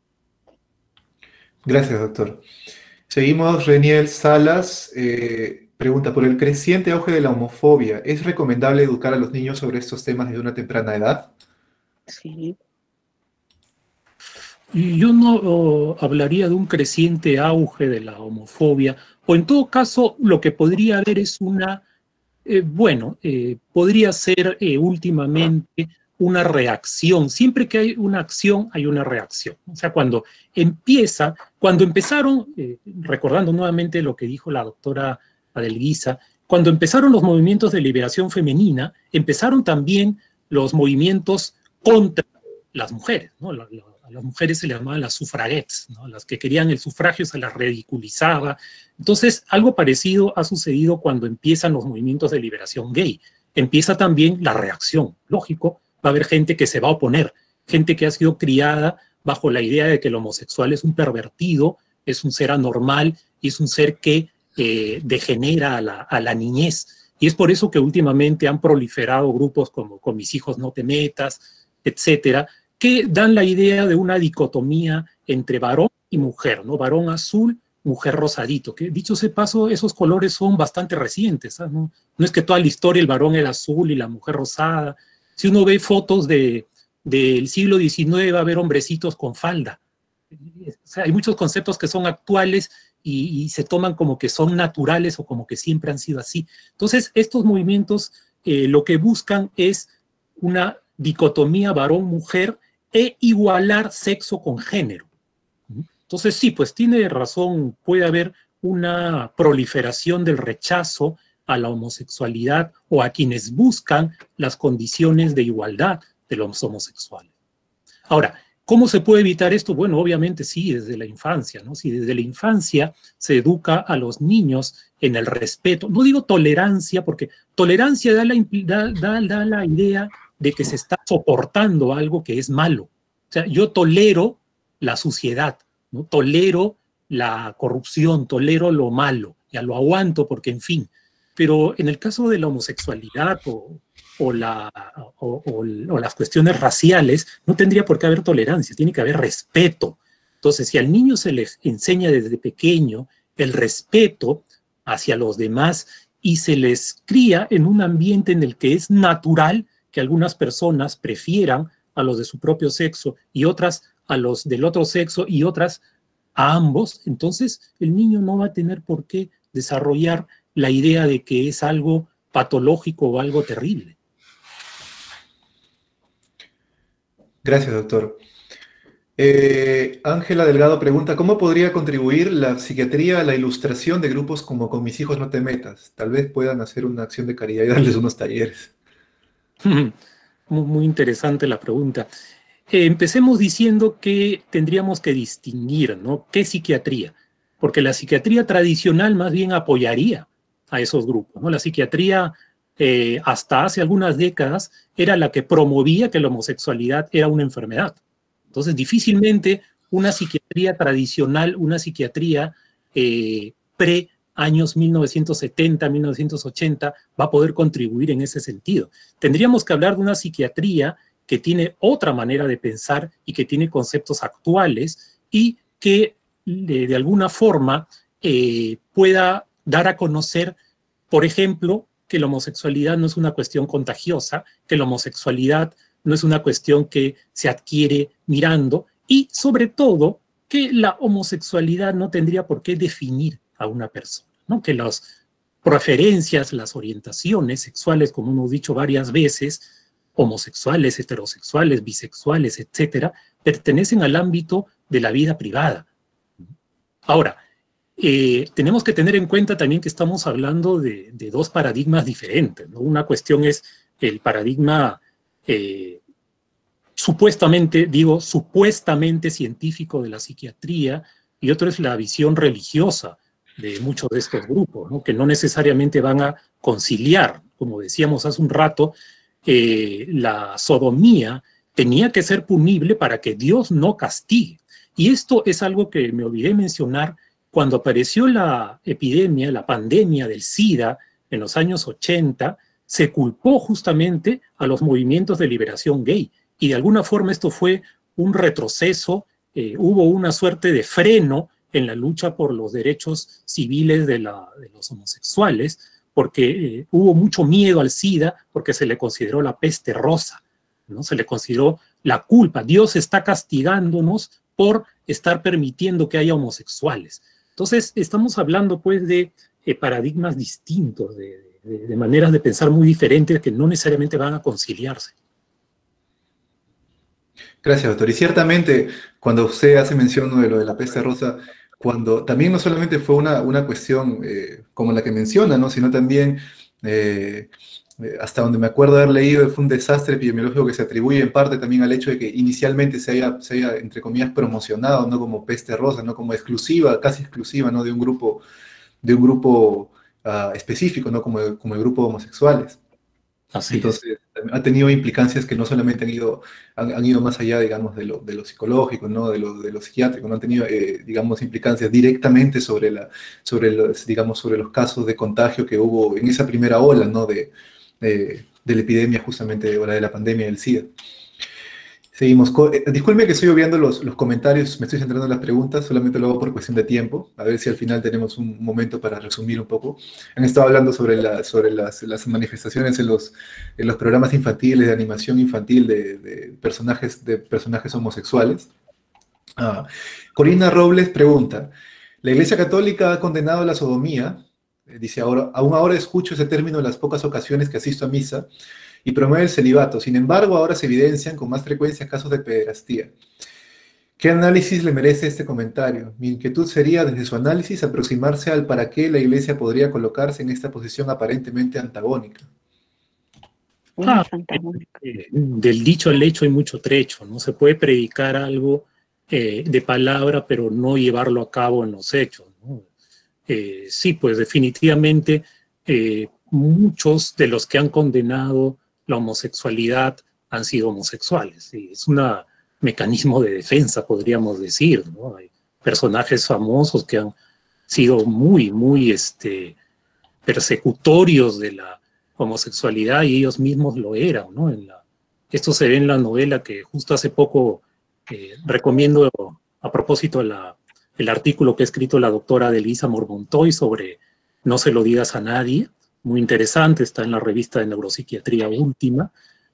Gracias, doctor. Seguimos, Reniel Salas Pregunta, por el creciente auge de la homofobia, ¿es recomendable educar a los niños sobre estos temas desde una temprana edad? Sí. Y yo no hablaría de un creciente auge de la homofobia, o en todo caso lo que podría haber es una, podría ser últimamente una reacción. Siempre que hay una acción, hay una reacción. O sea, cuando empezaron, recordando nuevamente lo que dijo la doctora Adelguiza, cuando empezaron los movimientos de liberación femenina, empezaron también los movimientos contra las mujeres, ¿no? A las mujeres se les llamaban las sufragettes, ¿no? Las que querían el sufragio se las ridiculizaba. Entonces, algo parecido ha sucedido cuando empiezan los movimientos de liberación gay. Empieza también la reacción. Lógico, va a haber gente que se va a oponer, gente que ha sido criada bajo la idea de que el homosexual es un pervertido, es un ser anormal y es un ser que degenera a la niñez. Y es por eso que últimamente han proliferado grupos como Con mis hijos no te metas, etcétera, que dan la idea de una dicotomía entre varón y mujer, ¿no? Varón azul, mujer rosadito, que dicho sea paso, esos colores son bastante recientes, ¿sabes? No es que toda la historia el varón era azul y la mujer rosada. Si uno ve fotos del siglo XIX, va a ver hombrecitos con falda. O sea, hay muchos conceptos que son actuales y se toman como que son naturales o como que siempre han sido así. Entonces, estos movimientos lo que buscan es una dicotomía varón-mujer e igualar sexo con género. Entonces, sí, pues tiene razón, puede haber una proliferación del rechazo a la homosexualidad o a quienes buscan las condiciones de igualdad de los homosexuales. Ahora, ¿cómo se puede evitar esto? Bueno, obviamente sí, desde la infancia, ¿no? Si desde la infancia se educa a los niños en el respeto, no digo tolerancia, porque tolerancia da la idea de que se está soportando algo que es malo. O sea, yo tolero la suciedad, ¿no? Tolero la corrupción, tolero lo malo, ya lo aguanto porque, en fin. Pero en el caso de la homosexualidad o las cuestiones raciales, no tendría por qué haber tolerancia, tiene que haber respeto. Entonces, si al niño se le enseña desde pequeño el respeto hacia los demás y se les cría en un ambiente en el que es natural que algunas personas prefieran a los de su propio sexo y otras a los del otro sexo y otras a ambos, entonces el niño no va a tener por qué desarrollar la idea de que es algo patológico o algo terrible. Gracias, doctor. Ángela Delgado pregunta, ¿cómo podría contribuir la psiquiatría a la ilustración de grupos como Con mis hijos no te metas? Tal vez puedan hacer una acción de caridad y darles unos talleres. Muy interesante la pregunta. Empecemos diciendo que tendríamos que distinguir, ¿no? ¿Qué psiquiatría? Porque la psiquiatría tradicional más bien apoyaría a esos grupos, ¿no? La psiquiatría hasta hace algunas décadas era la que promovía que la homosexualidad era una enfermedad. Entonces, difícilmente una psiquiatría tradicional, una psiquiatría pre-años 1970, 1980, va a poder contribuir en ese sentido. Tendríamos que hablar de una psiquiatría que tiene otra manera de pensar y que tiene conceptos actuales y que de alguna forma pueda dar a conocer, por ejemplo, que la homosexualidad no es una cuestión contagiosa, que la homosexualidad no es una cuestión que se adquiere mirando y, sobre todo, que la homosexualidad no tendría por qué definir a una persona, ¿no? Que las preferencias, las orientaciones sexuales, como hemos dicho varias veces, homosexuales, heterosexuales, bisexuales, etcétera, pertenecen al ámbito de la vida privada. Ahora, tenemos que tener en cuenta también que estamos hablando de dos paradigmas diferentes, ¿no? Una cuestión es el paradigma supuestamente científico de la psiquiatría y otro es la visión religiosa de muchos de estos grupos, ¿no? Que no necesariamente van a conciliar, como decíamos hace un rato, la sodomía tenía que ser punible para que Dios no castigue. Y esto es algo que me olvidé mencionar cuando apareció la epidemia, la pandemia del SIDA en los años 80, se culpó justamente a los movimientos de liberación gay. Y de alguna forma esto fue un retroceso, hubo una suerte de freno en la lucha por los derechos civiles de los homosexuales, porque hubo mucho miedo al SIDA, porque se le consideró la peste rosa, ¿no? Se le consideró la culpa. Dios está castigándonos por estar permitiendo que haya homosexuales. Entonces, estamos hablando pues de paradigmas distintos, de maneras de pensar muy diferentes que no necesariamente van a conciliarse. Gracias, doctor. Y ciertamente, cuando usted hace mención de lo de la peste rosa, cuando también no solamente fue una cuestión como la que menciona, ¿no? Sino también, hasta donde me acuerdo de haber leído, fue un desastre epidemiológico que se atribuye en parte también al hecho de que inicialmente se haya entre comillas, promocionado, ¿no? Como peste rosa, ¿no? Como exclusiva, casi exclusiva, ¿no? De un grupo específico, ¿no? Como el grupo de homosexuales. Así Entonces, ha tenido implicancias que no solamente han ido más allá, digamos, de lo psicológico, ¿no? De lo psiquiátrico, no han tenido, digamos, implicancias directamente sobre los casos de contagio que hubo en esa primera ola, ¿no? De la epidemia, justamente, o la de la pandemia del SIDA. Seguimos. Disculpe que estoy obviando los comentarios, me estoy centrando en las preguntas, solamente lo hago por cuestión de tiempo, a ver si al final tenemos un momento para resumir un poco. Han estado hablando sobre las manifestaciones en los programas infantiles, de animación infantil de personajes homosexuales. Corina Robles pregunta, ¿la Iglesia Católica ha condenado la sodomía? Dice, aún ahora escucho ese término en las pocas ocasiones que asisto a misa, y promueve el celibato. Sin embargo, ahora se evidencian con más frecuencia casos de pederastía. ¿Qué análisis le merece este comentario? Mi inquietud sería, desde su análisis, aproximarse al para qué la Iglesia podría colocarse en esta posición aparentemente antagónica. Del dicho al hecho hay mucho trecho, ¿no? Se puede predicar algo de palabra, pero no llevarlo a cabo en los hechos, ¿no? Sí, pues definitivamente muchos de los que han condenado la homosexualidad han sido homosexuales. ¿Sí? Es un mecanismo de defensa, podríamos decir, ¿no? Hay personajes famosos que han sido muy persecutorios de la homosexualidad y ellos mismos lo eran, ¿no? Esto se ve en la novela que justo hace poco recomiendo a propósito el artículo que ha escrito la doctora Delisa Mormontoy sobre No se lo digas a nadie, muy interesante, está en la revista de Neuropsiquiatría Última.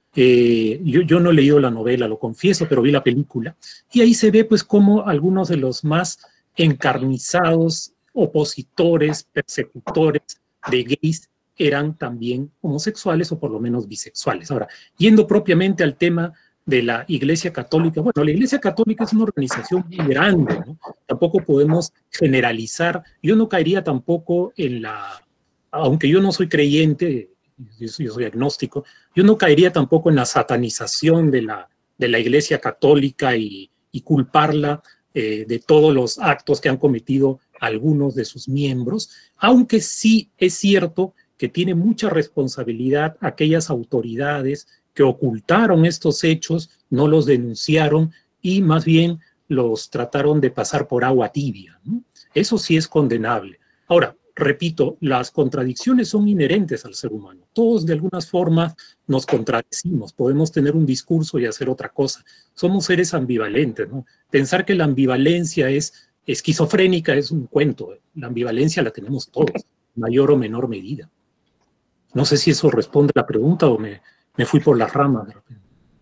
Yo no he leído la novela, lo confieso, pero vi la película, y ahí se ve pues cómo algunos de los más encarnizados opositores, persecutores de gays eran también homosexuales o por lo menos bisexuales. Ahora, yendo propiamente al tema de la Iglesia Católica, bueno, la Iglesia Católica es una organización muy grande, ¿no? Tampoco podemos generalizar, yo no caería tampoco aunque yo no soy creyente, yo soy agnóstico, yo no caería tampoco en la satanización de la Iglesia Católica y culparla de todos los actos que han cometido algunos de sus miembros, aunque sí es cierto que tiene mucha responsabilidad aquellas autoridades que ocultaron estos hechos, no los denunciaron y más bien los trataron de pasar por agua tibia, ¿no? Eso sí es condenable. Ahora, repito, las contradicciones son inherentes al ser humano. Todos de alguna forma nos contradecimos. Podemos tener un discurso y hacer otra cosa. Somos seres ambivalentes, ¿no? Pensar que la ambivalencia es esquizofrénica es un cuento. La ambivalencia la tenemos todos, en mayor o menor medida. No sé si eso responde a la pregunta o me fui por las ramas de repente.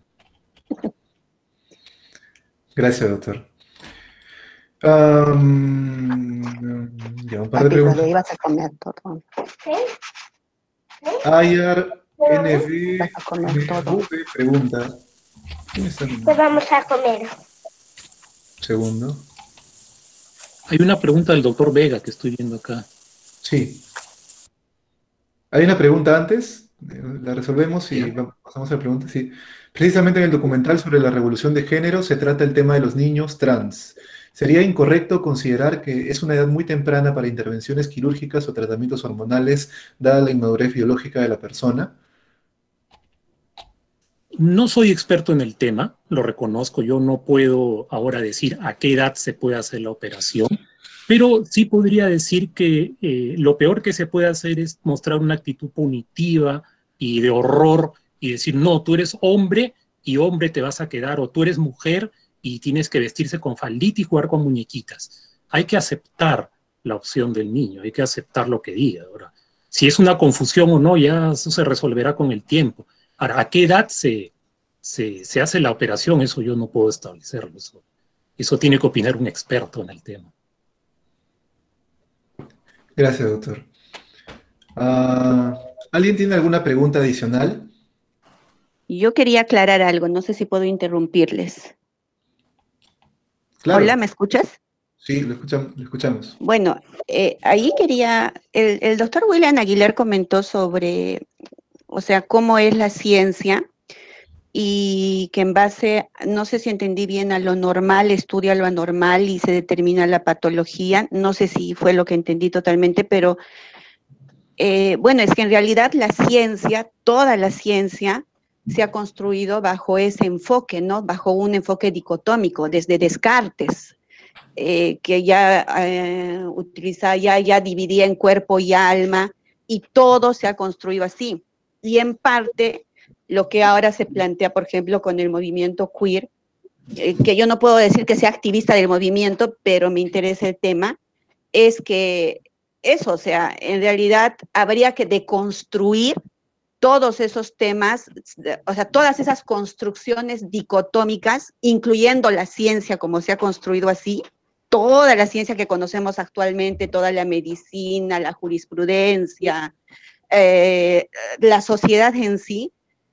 Gracias, doctor. Ya un par de preguntas. Lo ibas a comer todo. Ayar NV Vas a comer todo. pregunta. ¿Quién está? ¿Qué vamos a comer? Segundo. Hay una pregunta del doctor Vega que estoy viendo acá. Sí. Hay una pregunta antes, la resolvemos y pasamos a la pregunta. Sí. Precisamente en el documental sobre la revolución de género se trata el tema de los niños trans. ¿Sería incorrecto considerar que es una edad muy temprana para intervenciones quirúrgicas o tratamientos hormonales, dada la inmadurez biológica de la persona? No soy experto en el tema, lo reconozco, yo no puedo ahora decir a qué edad se puede hacer la operación, pero sí podría decir que lo peor que se puede hacer es mostrar una actitud punitiva y de horror y decir, no, tú eres hombre y hombre te vas a quedar, o tú eres mujer y tienes que vestirse con faldita y jugar con muñequitas. hay que aceptar la opción del niño, hay que aceptar lo que diga. Ahora, si es una confusión o no, ya eso se resolverá con el tiempo. Ahora, ¿a qué edad se hace la operación? Eso yo no puedo establecerlo. Eso tiene que opinar un experto en el tema. Gracias, doctor. ¿Alguien tiene alguna pregunta adicional? Yo quería aclarar algo, no sé si puedo interrumpirles. Claro. Hola, ¿me escuchas? Sí, lo escuchamos. Bueno, ahí quería, el doctor William Aguilar comentó sobre, o sea, cómo es la ciencia y que en base, no sé si entendí bien, a lo normal estudia lo anormal y se determina la patología. No sé si fue lo que entendí totalmente, pero bueno, es que en realidad la ciencia, toda la ciencia, se ha construido bajo ese enfoque, ¿no? Bajo un enfoque dicotómico, desde Descartes, que ya ya dividía en cuerpo y alma, y todo se ha construido así. Y en parte, lo que ahora se plantea, por ejemplo, con el movimiento queer, que yo no puedo decir que sea activista del movimiento, pero me interesa el tema, es que eso, o sea, en realidad habría que deconstruir todos esos temas, o sea, todas esas construcciones dicotómicas, incluyendo la ciencia como se ha construido así, toda la ciencia que conocemos actualmente, toda la medicina, la jurisprudencia, la sociedad en sí,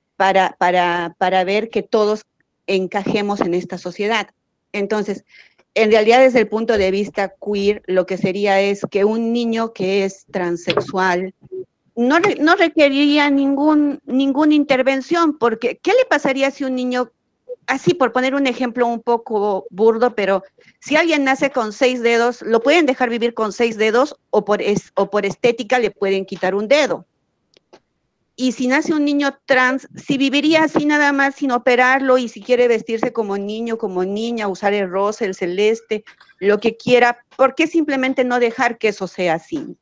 para ver que todos encajemos en esta sociedad. Entonces, en realidad desde el punto de vista queer, lo que sería es que un niño que es transexual no requeriría ninguna intervención, porque ¿qué le pasaría si un niño, así por poner un ejemplo un poco burdo, pero si alguien nace con 6 dedos, lo pueden dejar vivir con 6 dedos o por estética le pueden quitar un dedo? Y si nace un niño trans, si viviría así nada más sin operarlo y si quiere vestirse como niño, como niña, usar el rosa, el celeste, lo que quiera, ¿por qué simplemente no dejar que eso sea así?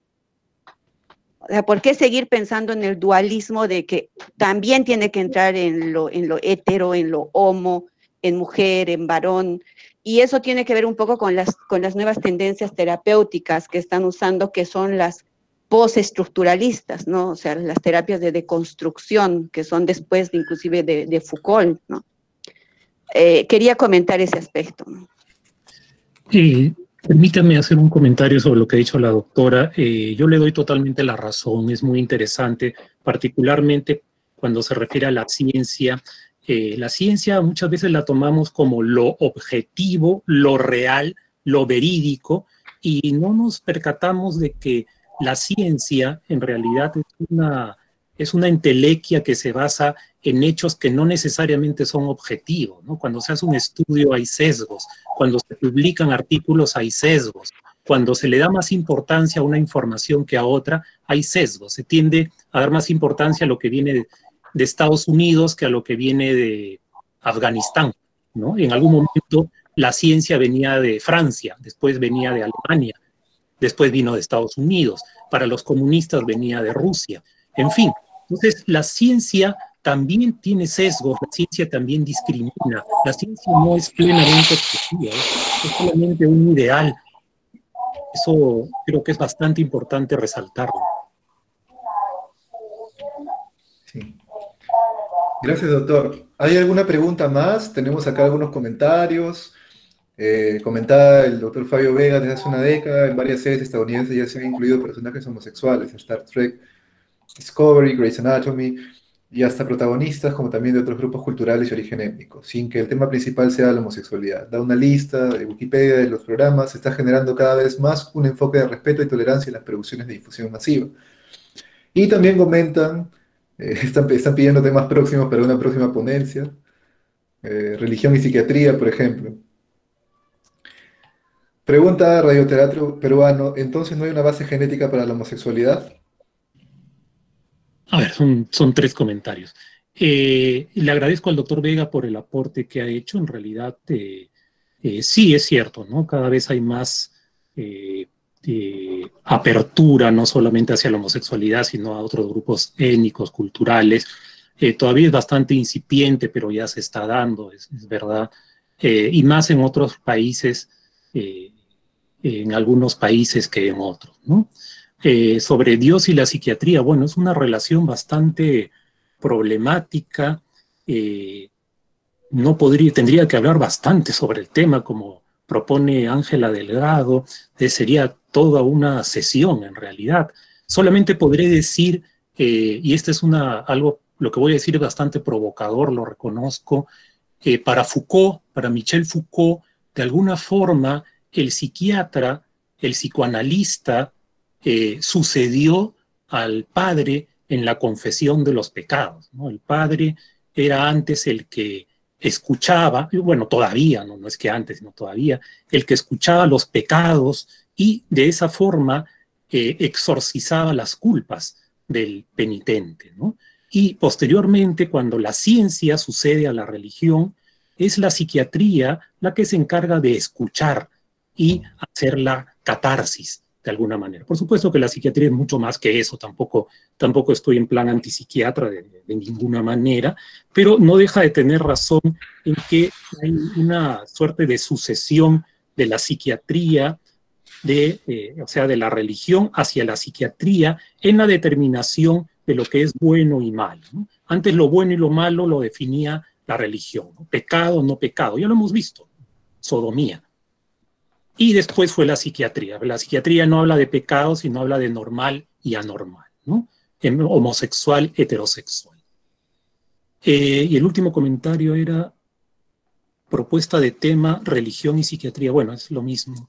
O sea, ¿por qué seguir pensando en el dualismo de que también tiene que entrar en lo hetero, en lo homo, en mujer, en varón? Y eso tiene que ver un poco con las nuevas tendencias terapéuticas que están usando, que son las postestructuralistas, ¿no? O sea, las terapias de deconstrucción, que son después inclusive de Foucault, ¿no? Quería comentar ese aspecto. Permítame hacer un comentario sobre lo que ha dicho la doctora. Yo le doy totalmente la razón, es muy interesante, particularmente cuando se refiere a la ciencia. La ciencia muchas veces la tomamos como lo objetivo, lo real, lo verídico, y no nos percatamos de que la ciencia en realidad es una entelequia que se basa en hechos que no necesariamente son objetivos, ¿no? Cuando se hace un estudio hay sesgos, cuando se publican artículos hay sesgos, cuando se le da más importancia a una información que a otra hay sesgos, se tiende a dar más importancia a lo que viene de Estados Unidos que a lo que viene de Afganistán, ¿no? En algún momento la ciencia venía de Francia, después venía de Alemania, después vino de Estados Unidos, para los comunistas venía de Rusia, en fin. Entonces, la ciencia también tiene sesgos, la ciencia también discrimina, la ciencia no es plenamente objetiva, es solamente un ideal. Eso creo que es bastante importante resaltarlo. Sí. Gracias, doctor. ¿Hay alguna pregunta más? Tenemos acá algunos comentarios. Comentaba el doctor Fabio Vega desde hace una década, en varias series estadounidenses ya se han incluido personajes homosexuales, Star Trek, Discovery, Grey's Anatomy, y hasta protagonistas como también de otros grupos culturales y origen étnico, sin que el tema principal sea la homosexualidad. Da una lista de Wikipedia de los programas, se está generando cada vez más un enfoque de respeto y tolerancia en las producciones de difusión masiva. Y también comentan, están pidiendo temas próximos para una próxima ponencia, religión y psiquiatría, por ejemplo. Pregunta Radioteatro Peruano, ¿entonces no hay una base genética para la homosexualidad? A ver, son 3 comentarios. Le agradezco al doctor Vega por el aporte que ha hecho. En realidad, sí es cierto, ¿no? Cada vez hay más apertura, no solamente hacia la homosexualidad, sino a otros grupos étnicos, culturales. Todavía es bastante incipiente, pero ya se está dando, es verdad. Y más en otros países en algunos países que en otros, ¿no? Sobre Dios y la psiquiatría, bueno, es una relación bastante problemática. No podría, tendría que hablar bastante sobre el tema, como propone Ángela Delgado. Sería toda una sesión en realidad. Solamente podré decir, y este es algo, lo que voy a decir es bastante provocador, lo reconozco. Para Foucault, para Michel Foucault, de alguna forma, el psiquiatra, el psicoanalista, sucedió al padre en la confesión de los pecados, ¿no? El padre era antes el que escuchaba, bueno, todavía, no es que antes, sino todavía, el que escuchaba los pecados y de esa forma exorcizaba las culpas del penitente, ¿no? Y posteriormente, cuando la ciencia sucede a la religión, es la psiquiatría la que se encarga de escuchar y hacer la catarsis de alguna manera. Por supuesto que la psiquiatría es mucho más que eso, tampoco estoy en plan antipsiquiatra de ninguna manera, pero no deja de tener razón en que hay una suerte de sucesión de la psiquiatría, o sea, de la religión hacia la psiquiatría en la determinación de lo que es bueno y malo, ¿no? Antes lo bueno y lo malo lo definía la religión, ¿no? Pecado o no pecado, ya lo hemos visto, sodomía. Y después fue la psiquiatría. La psiquiatría no habla de pecado, sino habla de normal y anormal, ¿no? Homosexual, heterosexual. Y el último comentario era propuesta de tema, religión y psiquiatría. Bueno, es lo mismo.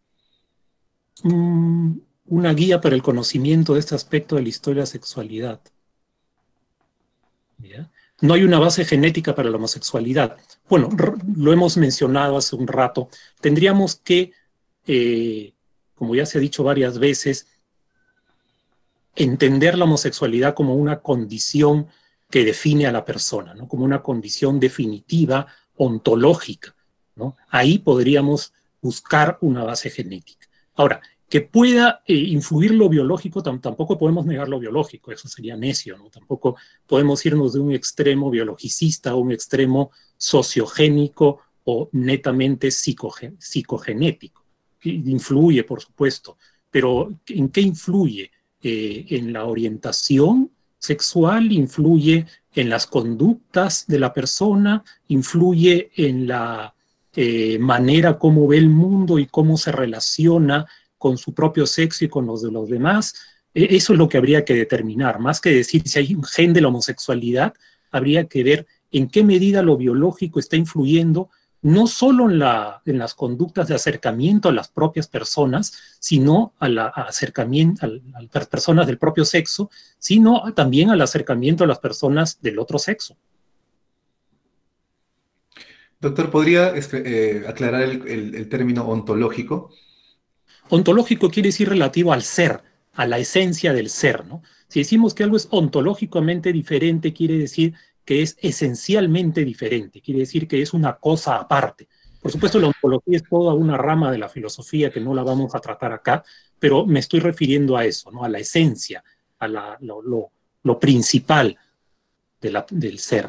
Una guía para el conocimiento de este aspecto de la historia de la sexualidad. ¿Ya? No hay una base genética para la homosexualidad. Bueno, lo hemos mencionado hace un rato. Tendríamos que, como ya se ha dicho varias veces, entender la homosexualidad como una condición que define a la persona, ¿no? Como una condición definitiva, ontológica, ¿no? Ahí podríamos buscar una base genética. Ahora, que pueda influir lo biológico, tampoco podemos negar lo biológico, eso sería necio, ¿no? Tampoco podemos irnos de un extremo biologicista a un extremo sociogénico o netamente psicogenético. Influye, por supuesto, pero ¿en qué influye? En la orientación sexual, influye en las conductas de la persona, influye en la manera como ve el mundo y cómo se relaciona con su propio sexo y con los de los demás. Eso es lo que habría que determinar. Más que decir si hay un gen de la homosexualidad, habría que ver en qué medida lo biológico está influyendo no solo en las conductas de acercamiento a las propias personas, sino al acercamiento a las personas del propio sexo, sino también al acercamiento a las personas del otro sexo. Doctor, ¿podría aclarar el término ontológico? Ontológico quiere decir relativo al ser, a la esencia del ser, ¿no? Si decimos que algo es ontológicamente diferente, quiere decir que es esencialmente diferente, quiere decir que es una cosa aparte. Por supuesto, la ontología es toda una rama de la filosofía que no la vamos a tratar acá, pero me estoy refiriendo a eso, ¿no? A la esencia, a lo principal del ser.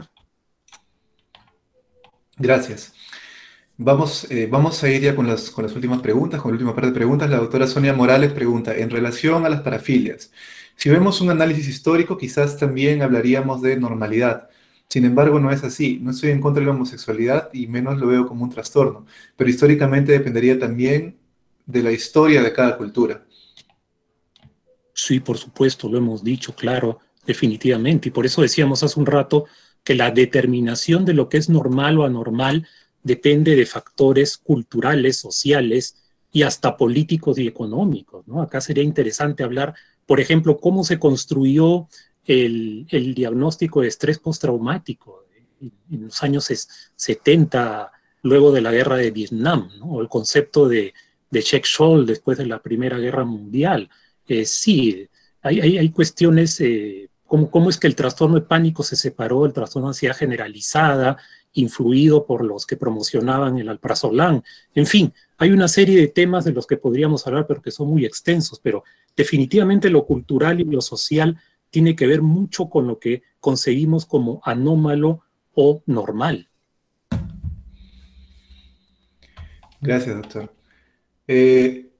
Gracias. Vamos a ir ya con las últimas preguntas, con la última parte de preguntas. La doctora Sonia Morales pregunta, en relación a las parafilias, si vemos un análisis histórico, quizás también hablaríamos de normalidad. Sin embargo, no es así. No estoy en contra de la homosexualidad y menos lo veo como un trastorno, pero históricamente dependería también de la historia de cada cultura. Sí, por supuesto, lo hemos dicho, claro, definitivamente. Y por eso decíamos hace un rato que la determinación de lo que es normal o anormal depende de factores culturales, sociales y hasta políticos y económicos, ¿no? Acá sería interesante hablar, por ejemplo, cómo se construyó el diagnóstico de estrés postraumático en los años 70, luego de la guerra de Vietnam, ¿no? O el concepto de Check-Scholl después de la Primera Guerra Mundial. Sí, hay cuestiones, cómo es que el trastorno de pánico se separó, el trastorno de ansiedad generalizada, influido por los que promocionaban el alprazolam. En fin, hay una serie de temas de los que podríamos hablar, pero que son muy extensos, pero definitivamente lo cultural y lo social tiene que ver mucho con lo que concebimos como anómalo o normal. Gracias, doctor.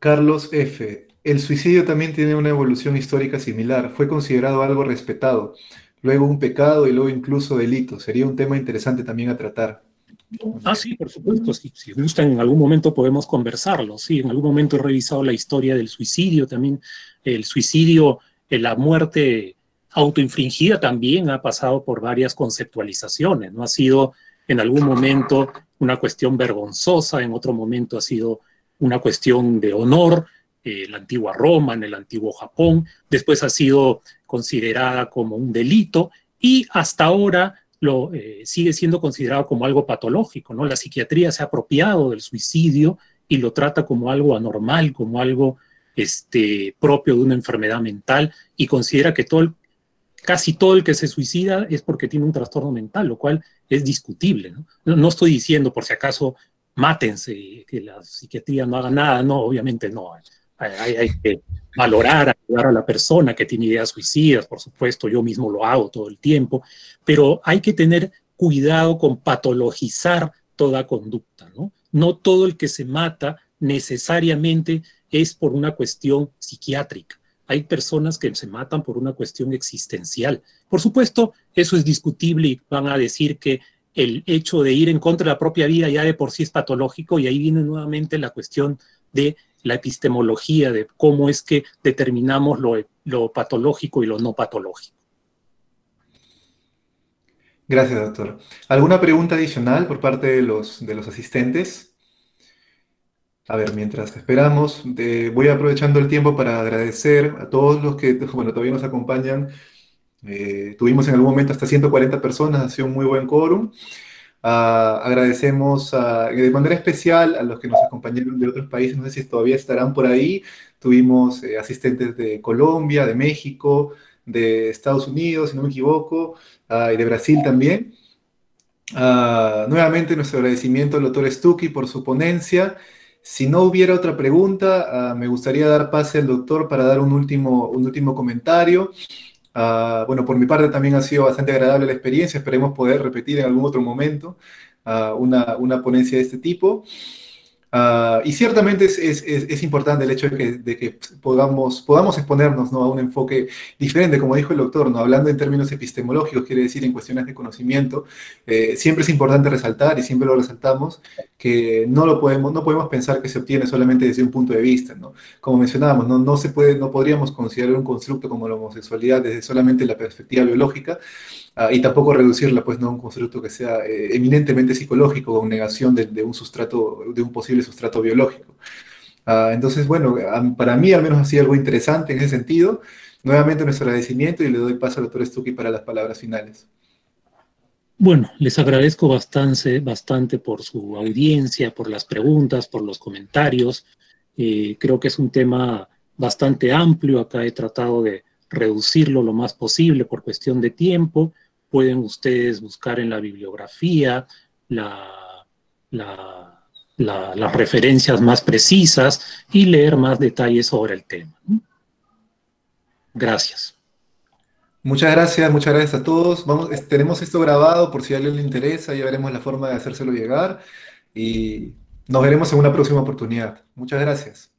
Carlos F. El suicidio también tiene una evolución histórica similar. Fue considerado algo respetado, luego un pecado y luego incluso delito. Sería un tema interesante también a tratar. Ah, sí, por supuesto. Si gustan, en algún momento podemos conversarlo. Sí, en algún momento he revisado la historia del suicidio también. El suicidio, la muerte autoinfligida también ha pasado por varias conceptualizaciones. No ha sido en algún momento una cuestión vergonzosa, en otro momento ha sido una cuestión de honor. La antigua Roma, en el antiguo Japón, después ha sido considerada como un delito y hasta ahora sigue siendo considerado como algo patológico, ¿no? La psiquiatría se ha apropiado del suicidio y lo trata como algo anormal, como algo propio de una enfermedad mental y considera que casi todo el que se suicida es porque tiene un trastorno mental, lo cual es discutible, ¿no? No estoy diciendo, por si acaso, mátense, que la psiquiatría no haga nada, no, obviamente no. Hay que valorar, ayudar a la persona que tiene ideas suicidas, por supuesto, yo mismo lo hago todo el tiempo, pero hay que tener cuidado con patologizar toda conducta, ¿no? No todo el que se mata necesariamente es por una cuestión psiquiátrica. Hay personas que se matan por una cuestión existencial. Por supuesto, eso es discutible y van a decir que el hecho de ir en contra de la propia vida ya de por sí es patológico y ahí viene nuevamente la cuestión de la epistemología, de cómo es que determinamos lo patológico y lo no patológico. Gracias, doctor. ¿Alguna pregunta adicional por parte de los asistentes? A ver, mientras esperamos, voy aprovechando el tiempo para agradecer a todos los que, bueno, todavía nos acompañan. Tuvimos en algún momento hasta 140 personas, ha sido un muy buen quórum. Agradecemos de manera especial a los que nos acompañaron de otros países, no sé si todavía estarán por ahí. Tuvimos asistentes de Colombia, de México, de Estados Unidos, si no me equivoco, y de Brasil también. Nuevamente nuestro agradecimiento al doctor Stucchi por su ponencia. Si no hubiera otra pregunta, me gustaría dar pase al doctor para dar un último comentario. Bueno, por mi parte también ha sido bastante agradable la experiencia, esperemos poder repetir en algún otro momento una ponencia de este tipo. Y ciertamente es importante el hecho de que podamos exponernos, ¿no?, a un enfoque diferente, como dijo el doctor, ¿no? Hablando en términos epistemológicos, quiere decir en cuestiones de conocimiento. Siempre es importante resaltar, y siempre lo resaltamos, que no podemos pensar que se obtiene solamente desde un punto de vista, ¿no? Como mencionábamos, no podríamos considerar un constructo como la homosexualidad desde solamente la perspectiva biológica, y tampoco reducirla, pues, no a un constructo que sea eminentemente psicológico, con negación de un sustrato, de un posible sustrato biológico. Entonces, bueno, para mí al menos ha sido algo interesante en ese sentido. Nuevamente nuestro agradecimiento y le doy paso al doctor Stucchi para las palabras finales. Bueno, les agradezco bastante por su audiencia, por las preguntas, por los comentarios. Creo que es un tema bastante amplio. Acá he tratado de reducirlo lo más posible por cuestión de tiempo. Pueden ustedes buscar en la bibliografía las referencias más precisas y leer más detalles sobre el tema. Gracias. Muchas gracias a todos. Tenemos esto grabado por si a alguien le interesa, ya veremos la forma de hacérselo llegar y nos veremos en una próxima oportunidad. Muchas gracias.